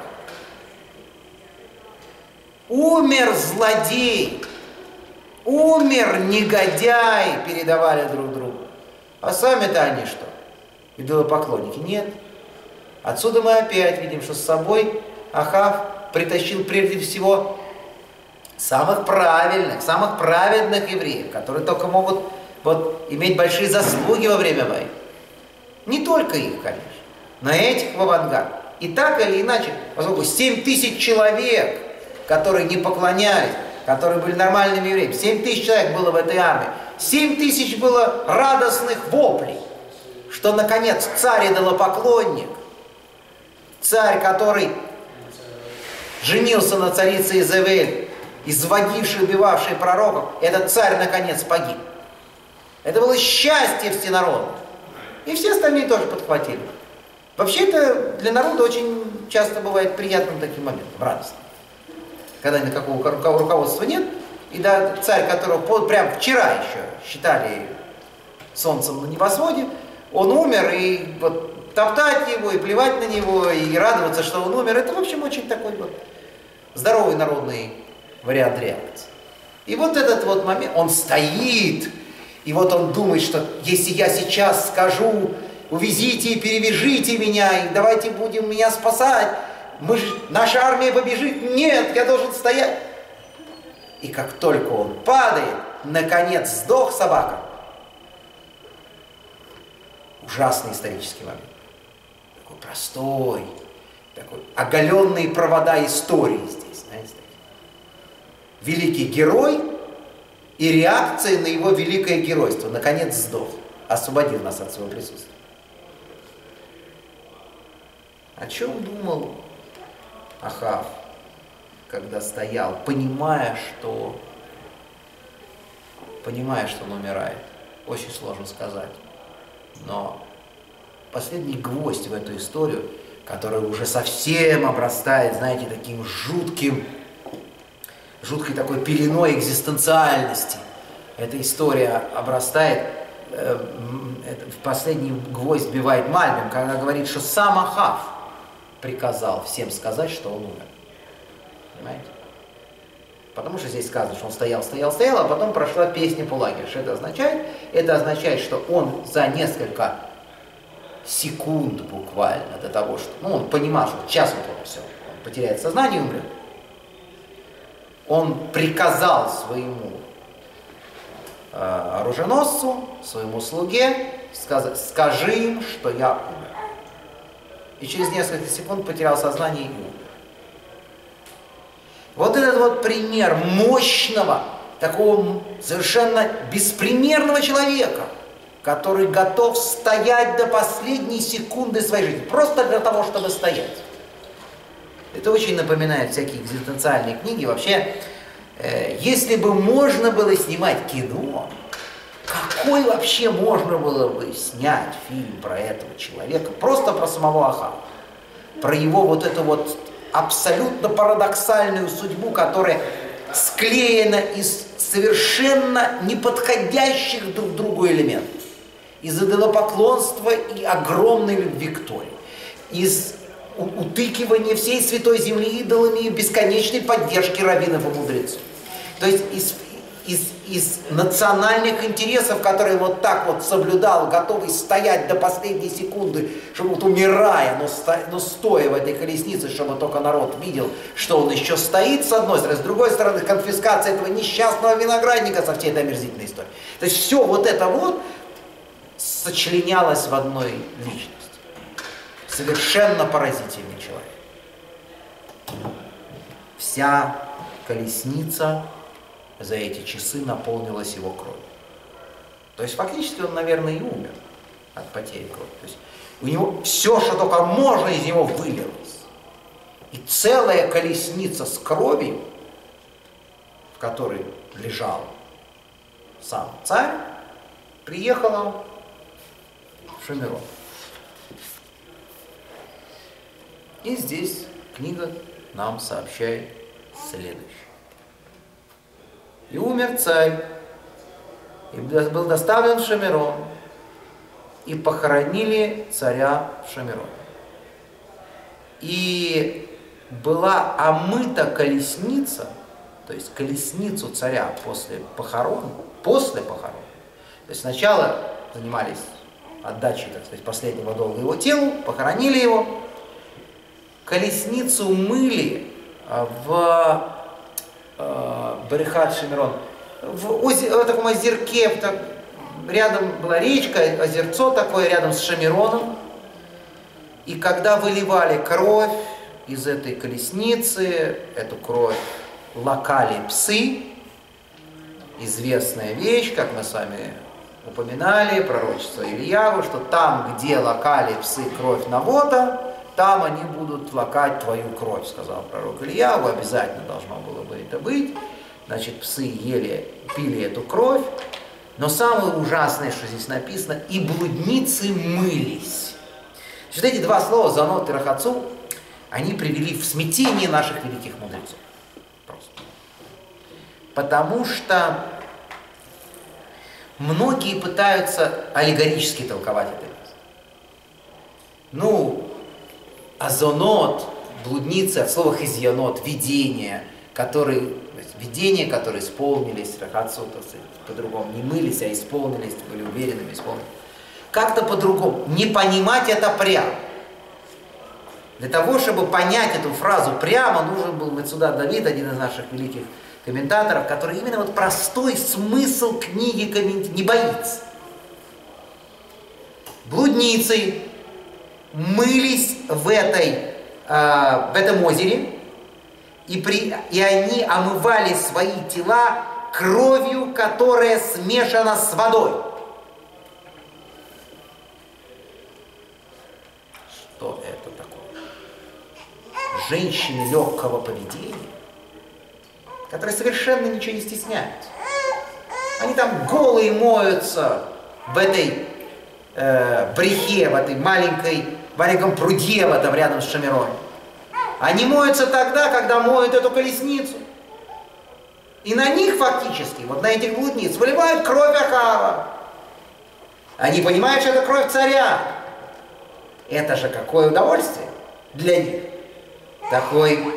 Умер злодей, умер негодяй, передавали друг другу. А сами-то они что? Идолопоклонники? Нет. Отсюда мы опять видим, что с собой Ахав притащил прежде всего самых правильных, самых праведных евреев, которые только могут вот иметь большие заслуги во время войны. Не только их, конечно, но этих в авангард. И так или иначе, поскольку 7 тысяч человек, которые не поклонялись, которые были нормальными евреями, 7 тысяч человек было в этой армии, 7 тысяч было радостных воплей, что, наконец, царь-идолопоклонник, царь, который женился на царице Изавель, изводивший, убивавший пророков, этот царь, наконец, погиб. Это было счастье всенародное. И все остальные тоже подхватили. Вообще это для народа очень часто бывает приятным таким моментом, радостным. Когда никакого руководства нет, и да, царь, которого прям вчера еще считали солнцем на небосводе, он умер, и вот топтать его, и плевать на него, и радоваться, что он умер, это, в общем, очень такой вот здоровый народный вариант реакции. И вот этот вот момент, он стоит, и вот он думает, что если я сейчас скажу, увезите и перевяжите меня, и давайте будем меня спасать, наша армия побежит, нет, я должен стоять. И как только он падает, наконец сдох собака. Ужасный исторический момент. Такой простой, такой оголенные провода истории здесь, знаете. Великий герой и реакция на его великое геройство. Наконец сдох, освободил нас от своего присутствия. О чем думал Ахав, когда стоял, понимая, что он умирает? Очень сложно сказать. Но последний гвоздь в эту историю, которая уже совсем обрастает, знаете, таким жуткой такой пеленой экзистенциальности. Эта история обрастает, в последний гвоздь вбивает Мальбим, когда говорит, что сам Ахав приказал всем сказать, что он умер. Понимаете? Потому что здесь сказано, что он стоял, а потом прошла песня по лагерю. Что это означает? Это означает, что он за несколько секунд буквально до того, что... он понимал, что сейчас он все, он потеряет сознание и умрет. Он приказал своему оруженосцу, своему слуге сказать: скажи им, что я умер. И через несколько секунд потерял сознание и умер. Вот этот вот пример мощного, такого совершенно беспримерного человека, который готов стоять до последней секунды своей жизни, просто для того, чтобы стоять. Это очень напоминает всякие экзистенциальные книги. Вообще, если бы можно было снимать кино, какой вообще можно было бы снять фильм про этого человека, просто про самого Ахава, про его вот эту вот абсолютно парадоксальную судьбу, которая склеена из совершенно неподходящих друг к другу элементов. Из идолопоклонства и огромной любви к Торе. Из утыкивания всей Святой Земли идолами и бесконечной поддержки раввинов и мудрецов. То есть из национальных интересов, которые вот так вот соблюдал, готовый стоять до последней секунды, чтобы вот умирая, но стоя в этой колеснице, чтобы только народ видел, что он еще стоит с одной стороны, с другой стороны конфискация этого несчастного виноградника со всей этой омерзительной историей. То есть все вот это вот сочленялось в одной личности. Совершенно поразительный человек. вся колесница за эти часы наполнилась его кровью. То есть фактически он, наверное, и умер от потери крови. То есть у него все, что только можно, из него вылилось. И целая колесница с кровью, в которой лежал сам царь, приехала в Шамирон. И здесь книга нам сообщает следующее. И умер царь, и был доставлен в Шамирон, и похоронили царя в Шамироне. И была омыта колесница, то есть колесницу царя после похорон. То есть сначала занимались отдачей, так сказать, последнего долга его телу, похоронили его, колесницу мыли в Берехат Шамирон, в таком озерке, рядом была речка, озерцо такое, рядом с Шамироном. И когда выливали кровь из этой колесницы, эту кровь лакали псы, известная вещь, как мы с вами упоминали, пророчество Ильявы, что там, где лакали псы кровь Навота, там они будут лакать твою кровь, сказал пророк Ильяву, обязательно должно было бы это быть. Значит, псы пили эту кровь, но самое ужасное, что здесь написано, и блудницы мылись. Вот эти два слова, занот и рахацу, они привели в смятение наших великих мудрецов. Просто. Потому что многие пытаются аллегорически толковать это место. Ну, азонот, блудницы, от слова хизьянот, видения, которые исполнились, рахацу, по-другому, не мылись, а исполнились, были уверенными, исполнились. Как-то по-другому. Не понимать это прямо. Для того, чтобы понять эту фразу прямо, нужен был Мецудат Давид, один из наших великих комментаторов, который именно вот простой смысл книги не боится. Блудницы мылись в этом озере, и они омывали свои тела кровью, которая смешана с водой. Что это такое? Женщины легкого поведения, которые совершенно ничего не стесняются. Они там голые моются в этой брехе, в этой маленьком пруде в этом рядом с Шамироне. Они моются тогда, когда моют эту колесницу. И на них фактически, вот на этих блудниц, выливают кровь Ахава. Они понимают, что это кровь царя. Это же какое удовольствие для них. Такой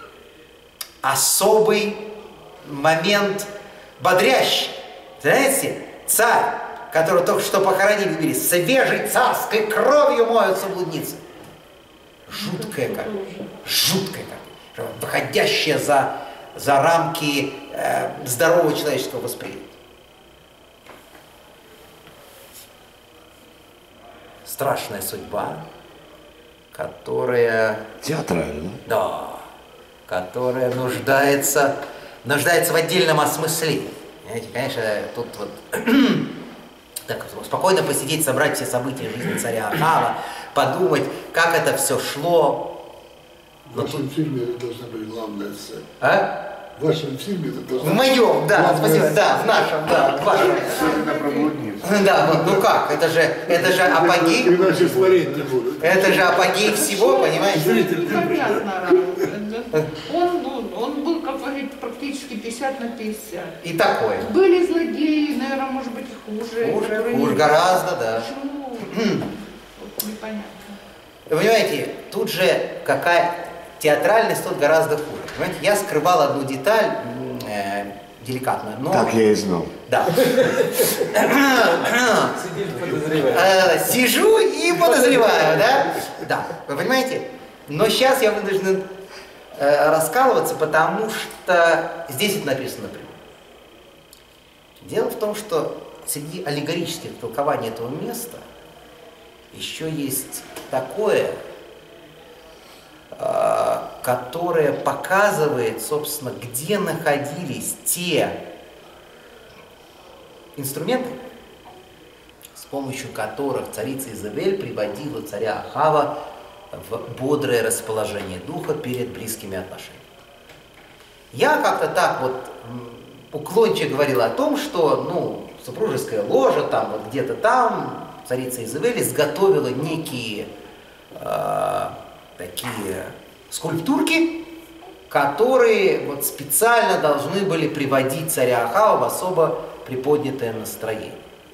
особый момент бодрящий. Знаете, царь, которого только что похоронили, убили, свежей царской кровью моются блудницы. Жуткое как, выходящее за рамки здорового человеческого восприятия. Страшная судьба, которая... Театрально. Да, которая нуждается в отдельном осмыслении. Понимаете, конечно, тут вот так, спокойно посидеть, собрать все события жизни царя Ахава, подумать, как это все шло. В вашем фильме это должна быть главная сцена. А? В вашем фильме это должна быть. В моем, да, спасибо, да, в нашем, да, в вашем. Да, ну как, это же апогей. Иначе смотреть не будут. Это же апогей всего, понимаете? Зритель, Понятно. Он был, как говорить, практически 50 на 50. И такое. Были злодеи, наверное, может быть, и хуже. Хуже, гораздо, да. Почему? Вот непонятно. Вы понимаете, тут же какая театральность тут гораздо хуже. Понимаете, я скрывал одну деталь деликатную, но... Так я и знал. Да. Сижу и подозреваю, да? Да, вы понимаете? Но сейчас я вынужден раскалываться, потому что здесь это написано напрямую. Дело в том, что среди аллегорических толкований этого места еще есть такое, которое показывает, собственно, где находились те инструменты, с помощью которых царица Изабель приводила царя Ахава в бодрое расположение духа перед близкими отношениями. Я как-то так вот уклончиво говорил о том, что, супружеская ложа, там, вот где-то там, царица Изабель изготовила некие такие скульптурки, которые вот специально должны были приводить царя Ахава в особо приподнятое настроение.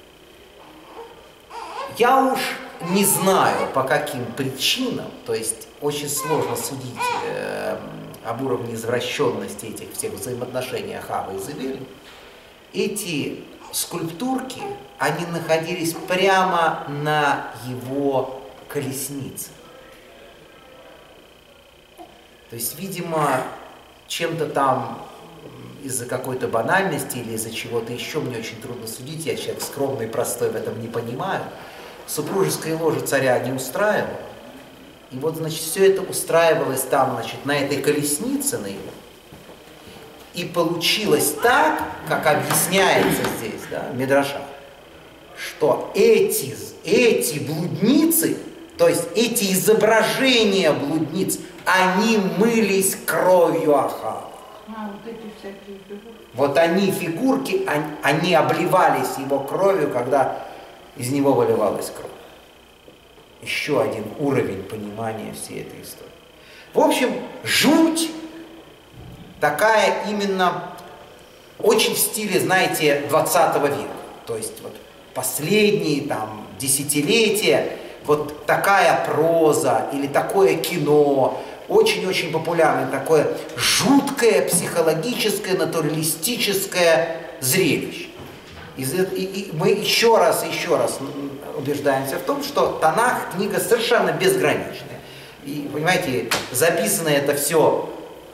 Я уж не знаю, по каким причинам, то есть очень сложно судить об уровне извращенности этих всех взаимоотношений Ахава и Изабели. Эти скульптурки, они находились прямо на его колеснице. То есть, видимо, чем-то там из-за какой-то банальности или из-за чего-то еще, мне очень трудно судить, я человек скромный, простой, в этом не понимаю. Супружеская ложа царя не устраивала. И вот, значит, все это устраивалось там, значит, на этой колеснице на его. И получилось так, как объясняется здесь, да, Мидраша, что эти блудницы, то есть эти изображения блудниц, они мылись кровью Ахава. Вот эти всякие фигурки. Вот фигурки, они обливались его кровью, когда из него выливалась кровь. Еще один уровень понимания всей этой истории. В общем, жуть такая именно очень в стиле, знаете, 20 века. То есть вот последние там десятилетия вот такая проза или такое кино, очень-очень популярное, такое жуткое, психологическое, натуралистическое зрелище. И мы еще раз убеждаемся в том, что Танах книга совершенно безграничная. И, понимаете, записано это все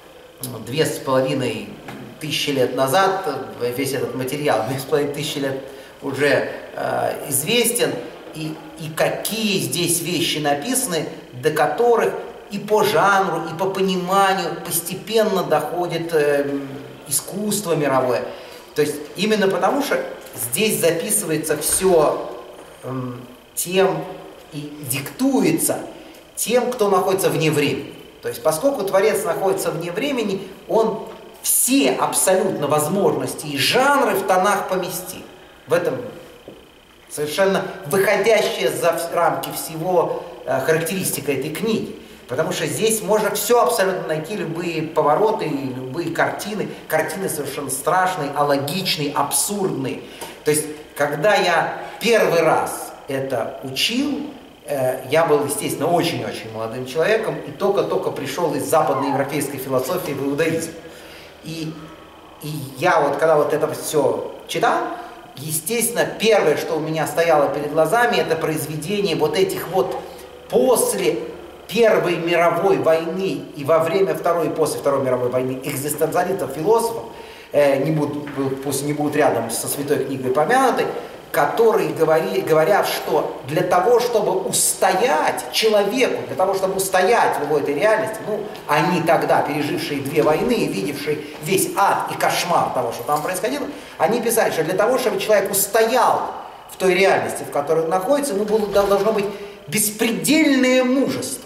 2500 лет назад, весь этот материал, 2500 лет уже известен, и какие здесь вещи написаны, до которых и по жанру, и по пониманию постепенно доходит искусство мировое. То есть именно потому, что здесь записывается все тем и диктуется тем, кто находится вне времени. То есть поскольку Творец находится вне времени, он все абсолютно возможности и жанры в Танах поместил. В этом совершенно выходящая за рамки всего характеристика этой книги. Потому что здесь можно все абсолютно найти, любые повороты, любые картины. Картины совершенно страшные, алогичные, абсурдные. То есть, когда я первый раз это учил, я был, естественно, очень-очень молодым человеком и только-только пришел из западноевропейской философии в иудаизм. И я вот, когда вот это все читал, естественно, первое, что у меня стояло перед глазами, это произведение вот этих вот после Первой мировой войны и во время Второй и после Второй мировой войны экзистенциалистов, философов, пусть не будут рядом со святой книгой помянуты, которые говорят, что для того, чтобы устоять человеку, для того, чтобы устоять в этой реальности, они тогда, пережившие 2 войны и видевшие весь ад и кошмар того, что там происходило, они писали, что для того, чтобы человек устоял в той реальности, в которой он находится, должно быть беспредельное мужество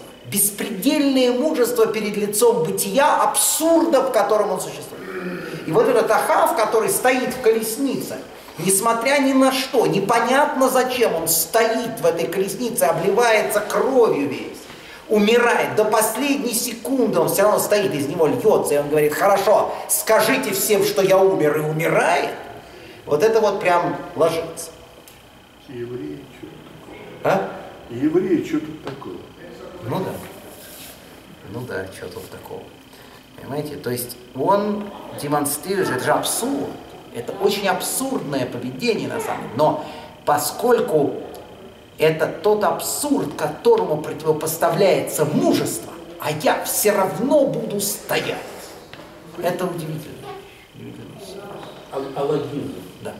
перед лицом бытия, абсурда, в котором он существует. И вот этот Ахав, который стоит в колеснице, несмотря ни на что, непонятно зачем, он стоит в этой колеснице, обливается кровью весь, умирает, до последней секунды он все равно стоит, из него льется, и он говорит: хорошо, скажите всем, что я умер, и умирает. Вот это вот прям ложится. Евреи, что тут такое? А? Евреи, что тут такое? Ну да, что тут такого. Понимаете? То есть он демонстрирует, это же абсурд. Это очень абсурдное поведение на самом деле. Но поскольку это тот абсурд, которому противопоставляется мужество, а я все равно буду стоять. Это удивительно. Алогизм. Да.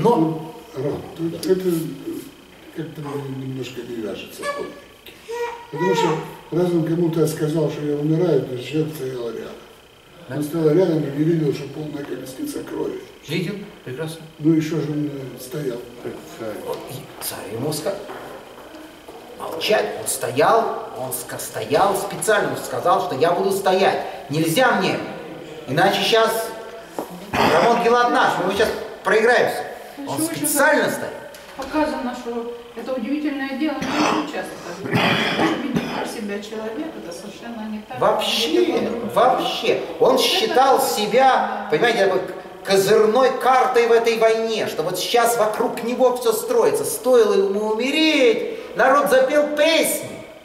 Но Это как-то немножко не вяжется. Потому что раз он кому-то сказал, что я умираю, то человек стоял рядом. Он стоял рядом и не видел, что полная колесница крови. Видел? Прекрасно. Ну еще же он стоял. Как царь. И царь ему сказал. Молчать. Он стоял специально, сказал, что я буду стоять. Нельзя мне. Иначе сейчас Рамон Гилад наш, мы сейчас проиграемся. Он специально стоит. Показано, что это удивительное дело, не очень часто так бывает. Видеть про себя человека, это совершенно не так. Вообще. Он считал себя, понимаете, такой козырной картой в этой войне, что вот сейчас вокруг него все строится. Стоило ему умереть, народ запел песни.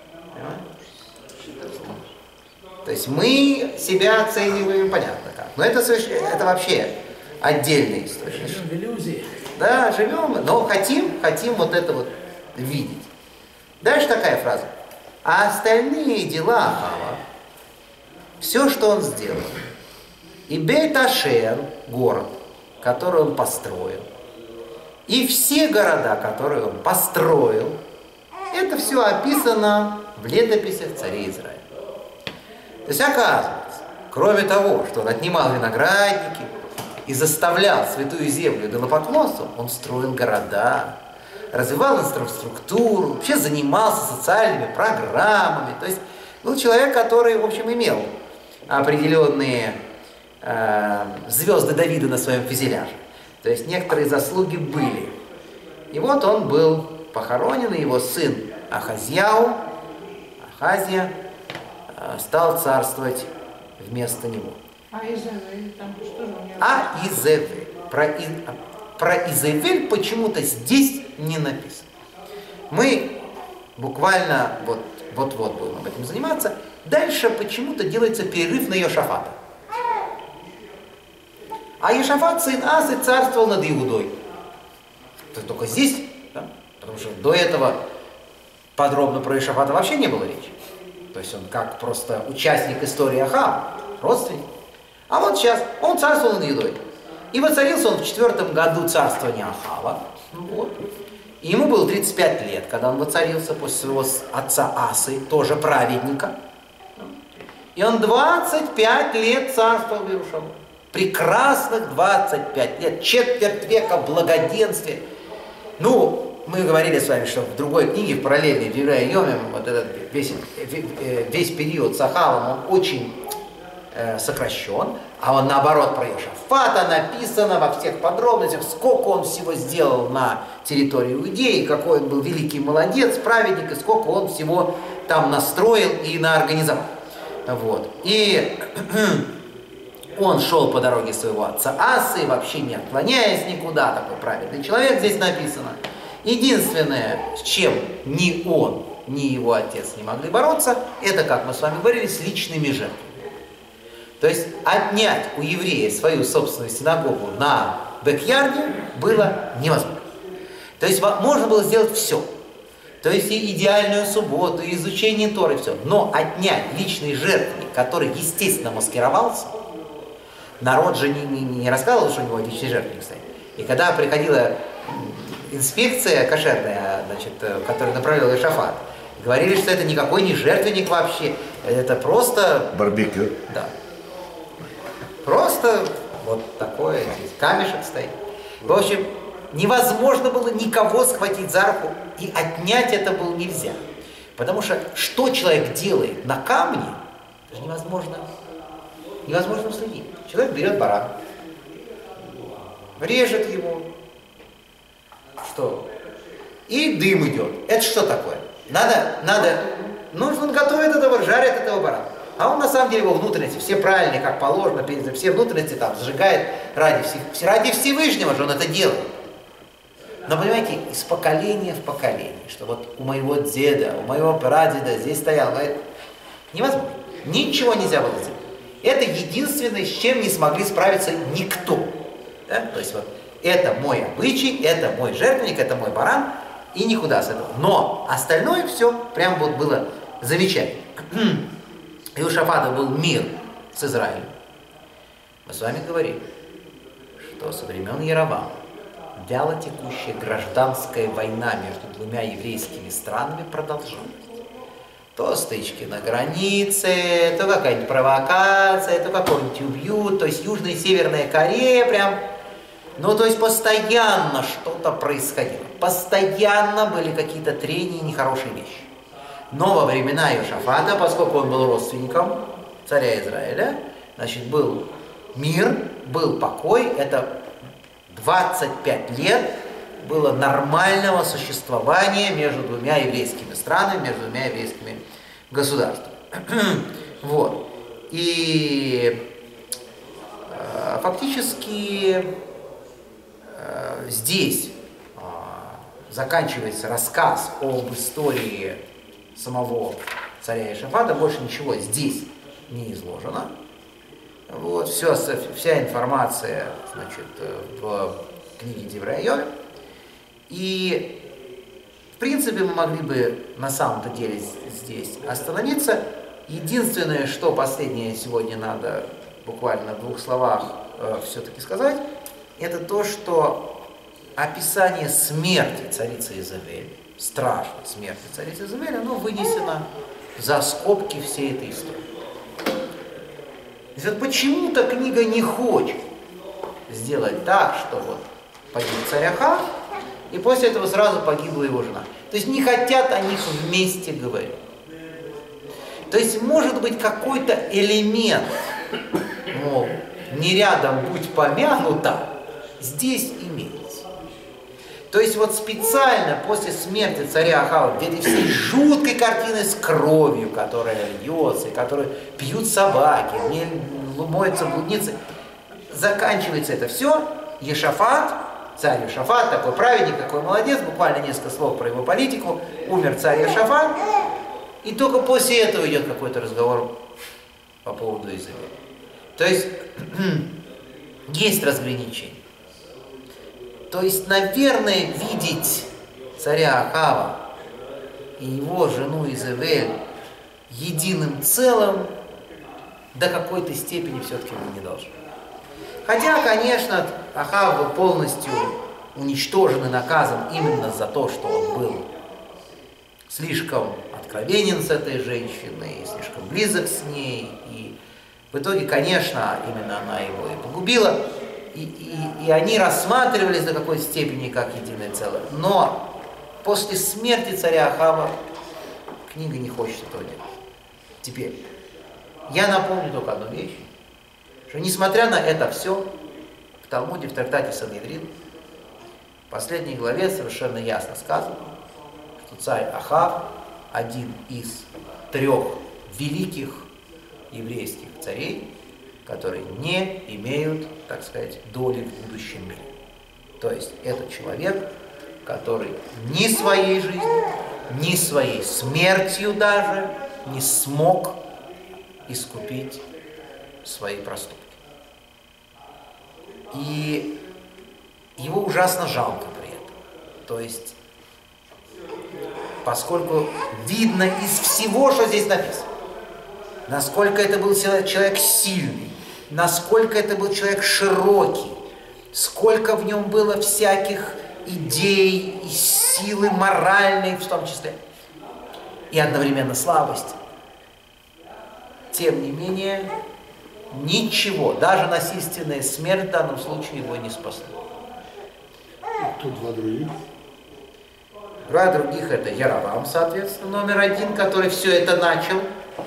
То есть мы себя оцениваем, понятно как. Но это вообще отдельная история. Живем в иллюзии. Да, живем, но хотим вот это вот видеть. Дальше такая фраза. А остальные дела Ахава, все, что он сделал, и Бейт-Ашер, город, который он построил, и все города, которые он построил, это все описано в летописях царей Израиля. То есть оказывается, кроме того, что он отнимал виноградники и заставлял святую землю идолопоклонством, он строил города, развивал инфраструктуру, вообще занимался социальными программами. То есть был человек, который, в общем, имел определенные звезды Давида на своем фюзеляже. То есть некоторые заслуги были. И вот он был похоронен, и его сын Ахазия стал царствовать вместо него. А Изавель, там что же у него? Изавель. Про Изавель почему-то здесь не написано. Мы буквально вот-вот будем об этом заниматься. Дальше почему-то делается перерыв на Йошафата. А Йошафат, сын Асы, царствовал над Иудой. Только здесь, да? Потому что до этого подробно про Йошафата вообще не было речи. То есть он как просто участник истории Ахава, родственник. А вот сейчас он царствовал над Иудой. И воцарился он в 4-м году царствования Ахава. Вот. И ему было 35 лет, когда он воцарился после своего отца Асы, тоже праведника. И он 25 лет царствовал в Иерусалиме. Прекрасных 25 лет, четверть века благоденствия. Ну, мы говорили с вами, что в другой книге, в параллельной, в Еврея Йомим, вот этот весь период с Ахавом, он очень сокращен, а он наоборот про Йошафата написано во всех подробностях, сколько он всего сделал на территории Иудеи, какой он был великий молодец, праведник, и сколько он всего там настроил и наорганизовал. Вот. И он шел по дороге своего отца Асы, вообще не отклоняясь никуда, такой праведный человек здесь написано. Единственное, с чем ни он, ни его отец не могли бороться, это, как мы с вами говорили, с личными жертвами. То есть отнять у еврея свою собственную синагогу на бэк-ярде было невозможно. То есть можно было сделать все. То есть и идеальную субботу, и изучение Торы, все. Но отнять личный жертвенник, который естественно маскировался, народ же не рассказывал, что у него личный жертвенник стоит. И когда приходила инспекция кошерная, значит, которая направляла Йошафат, говорили, что это никакой не жертвенник вообще, это просто... Барбекю. Да. Просто вот такое здесь камешек стоит. В общем, невозможно было никого схватить за руку, и отнять это было нельзя. Потому что человек делает на камне, это же невозможно уследить. Человек берет баран, режет его, что? И дым идет. Это что такое? Нужно готовить этого, жарит этого барана. А он на самом деле его внутренности, все правильные, как положено, все внутренности там зажигает ради Всевышнего же он это делает. Но понимаете, из поколения в поколение, что вот у моего деда, у моего прадеда здесь стоял, невозможно. Ничего нельзя было сделать. Это единственное, с чем не смогли справиться никто. Да? То есть вот это мой обычай, это мой жертвенник, это мой баран, и никуда с этого. Но остальное все прям вот было замечательно. И у Йошафата был мир с Израилем. Мы с вами говорили, что со времен Яровама вяло текущая гражданская война между двумя еврейскими странами продолжалась. То стычки на границе, то какая-нибудь провокация, то какой-нибудь убьют, то есть Южная и Северная Корея прям, ну то есть постоянно что-то происходило, постоянно были какие-то трения, нехорошие вещи. Но во времена Иошафата, поскольку он был родственником царя Израиля, значит, был мир, был покой, это 25 лет было нормального существования между двумя еврейскими странами, между двумя еврейскими государствами. Вот. И фактически здесь заканчивается рассказ об истории самого царя Иошафата, больше ничего здесь не изложено. Вот, вся информация, значит, в книге Деврей Айове. И, в принципе, мы могли бы на самом-то деле здесь остановиться. Единственное, что последнее сегодня надо буквально в 2 словах все-таки сказать, это то, что описание смерти царицы Изавель, страшной смерти царицы Изавель, оно вынесено за скобки всей этой истории. Вот почему-то книга не хочет сделать так, что вот погиб царь Ахав, и после этого сразу погибла его жена. То есть не хотят о них вместе говорить. То есть может быть какой-то элемент, мол, не рядом будь помянута, здесь имеется. То есть вот специально после смерти царя Ахава, в этой всей жуткой картины с кровью, которая льется, и которую пьют собаки, в ней моются блудницы, заканчивается это все, Иошафат, царь Иошафат, такой праведник, такой молодец, буквально несколько слов про его политику, умер царь Иошафат, и только после этого идет какой-то разговор по поводу Изавели. То есть есть разграничение. То есть, наверное, видеть царя Ахава и его жену Изавель единым целым до какой-то степени все-таки мы не должны. Хотя, конечно, Ахав был полностью уничтожен и наказан именно за то, что он был слишком откровенен с этой женщиной, слишком близок с ней, и в итоге, конечно, именно она его и погубила, и они рассматривались до какой-то степени как единое целое. Но после смерти царя Ахава книга не хочет этого делать. Теперь, я напомню только одну вещь, что несмотря на это все, в Талмуде, в трактате Сангедрин, в последней главе совершенно ясно сказано, что царь Ахав один из 3 великих еврейских царей, которые не имеют, так сказать, доли в будущем мире. То есть это человек, который ни своей жизнью, ни своей смертью даже не смог искупить свои проступки. И его ужасно жалко при этом. То есть, поскольку видно из всего, что здесь написано, насколько это был человек сильный, насколько это был человек широкий, сколько в нем было всяких идей и силы моральной в том числе, и одновременно слабости. Тем не менее, ничего, даже насильственная смерть в данном случае его не спасла. Тут 2 других. 2 других это Яровам, соответственно, номер 1, который все это начал,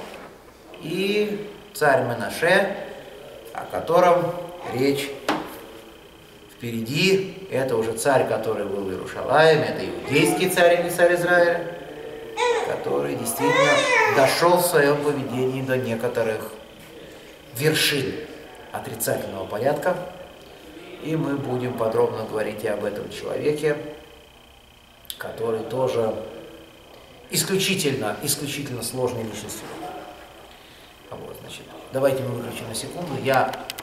и царь Менаше, о котором речь впереди. Это уже царь, который был в Иерушалайме, это иудейский царь, а не царь Израиля, который действительно дошел в своем поведении до некоторых вершин отрицательного порядка. И мы будем подробно говорить и об этом человеке, который тоже исключительно сложной личностью. Вот, значит, давайте мы выключим на секунду. Я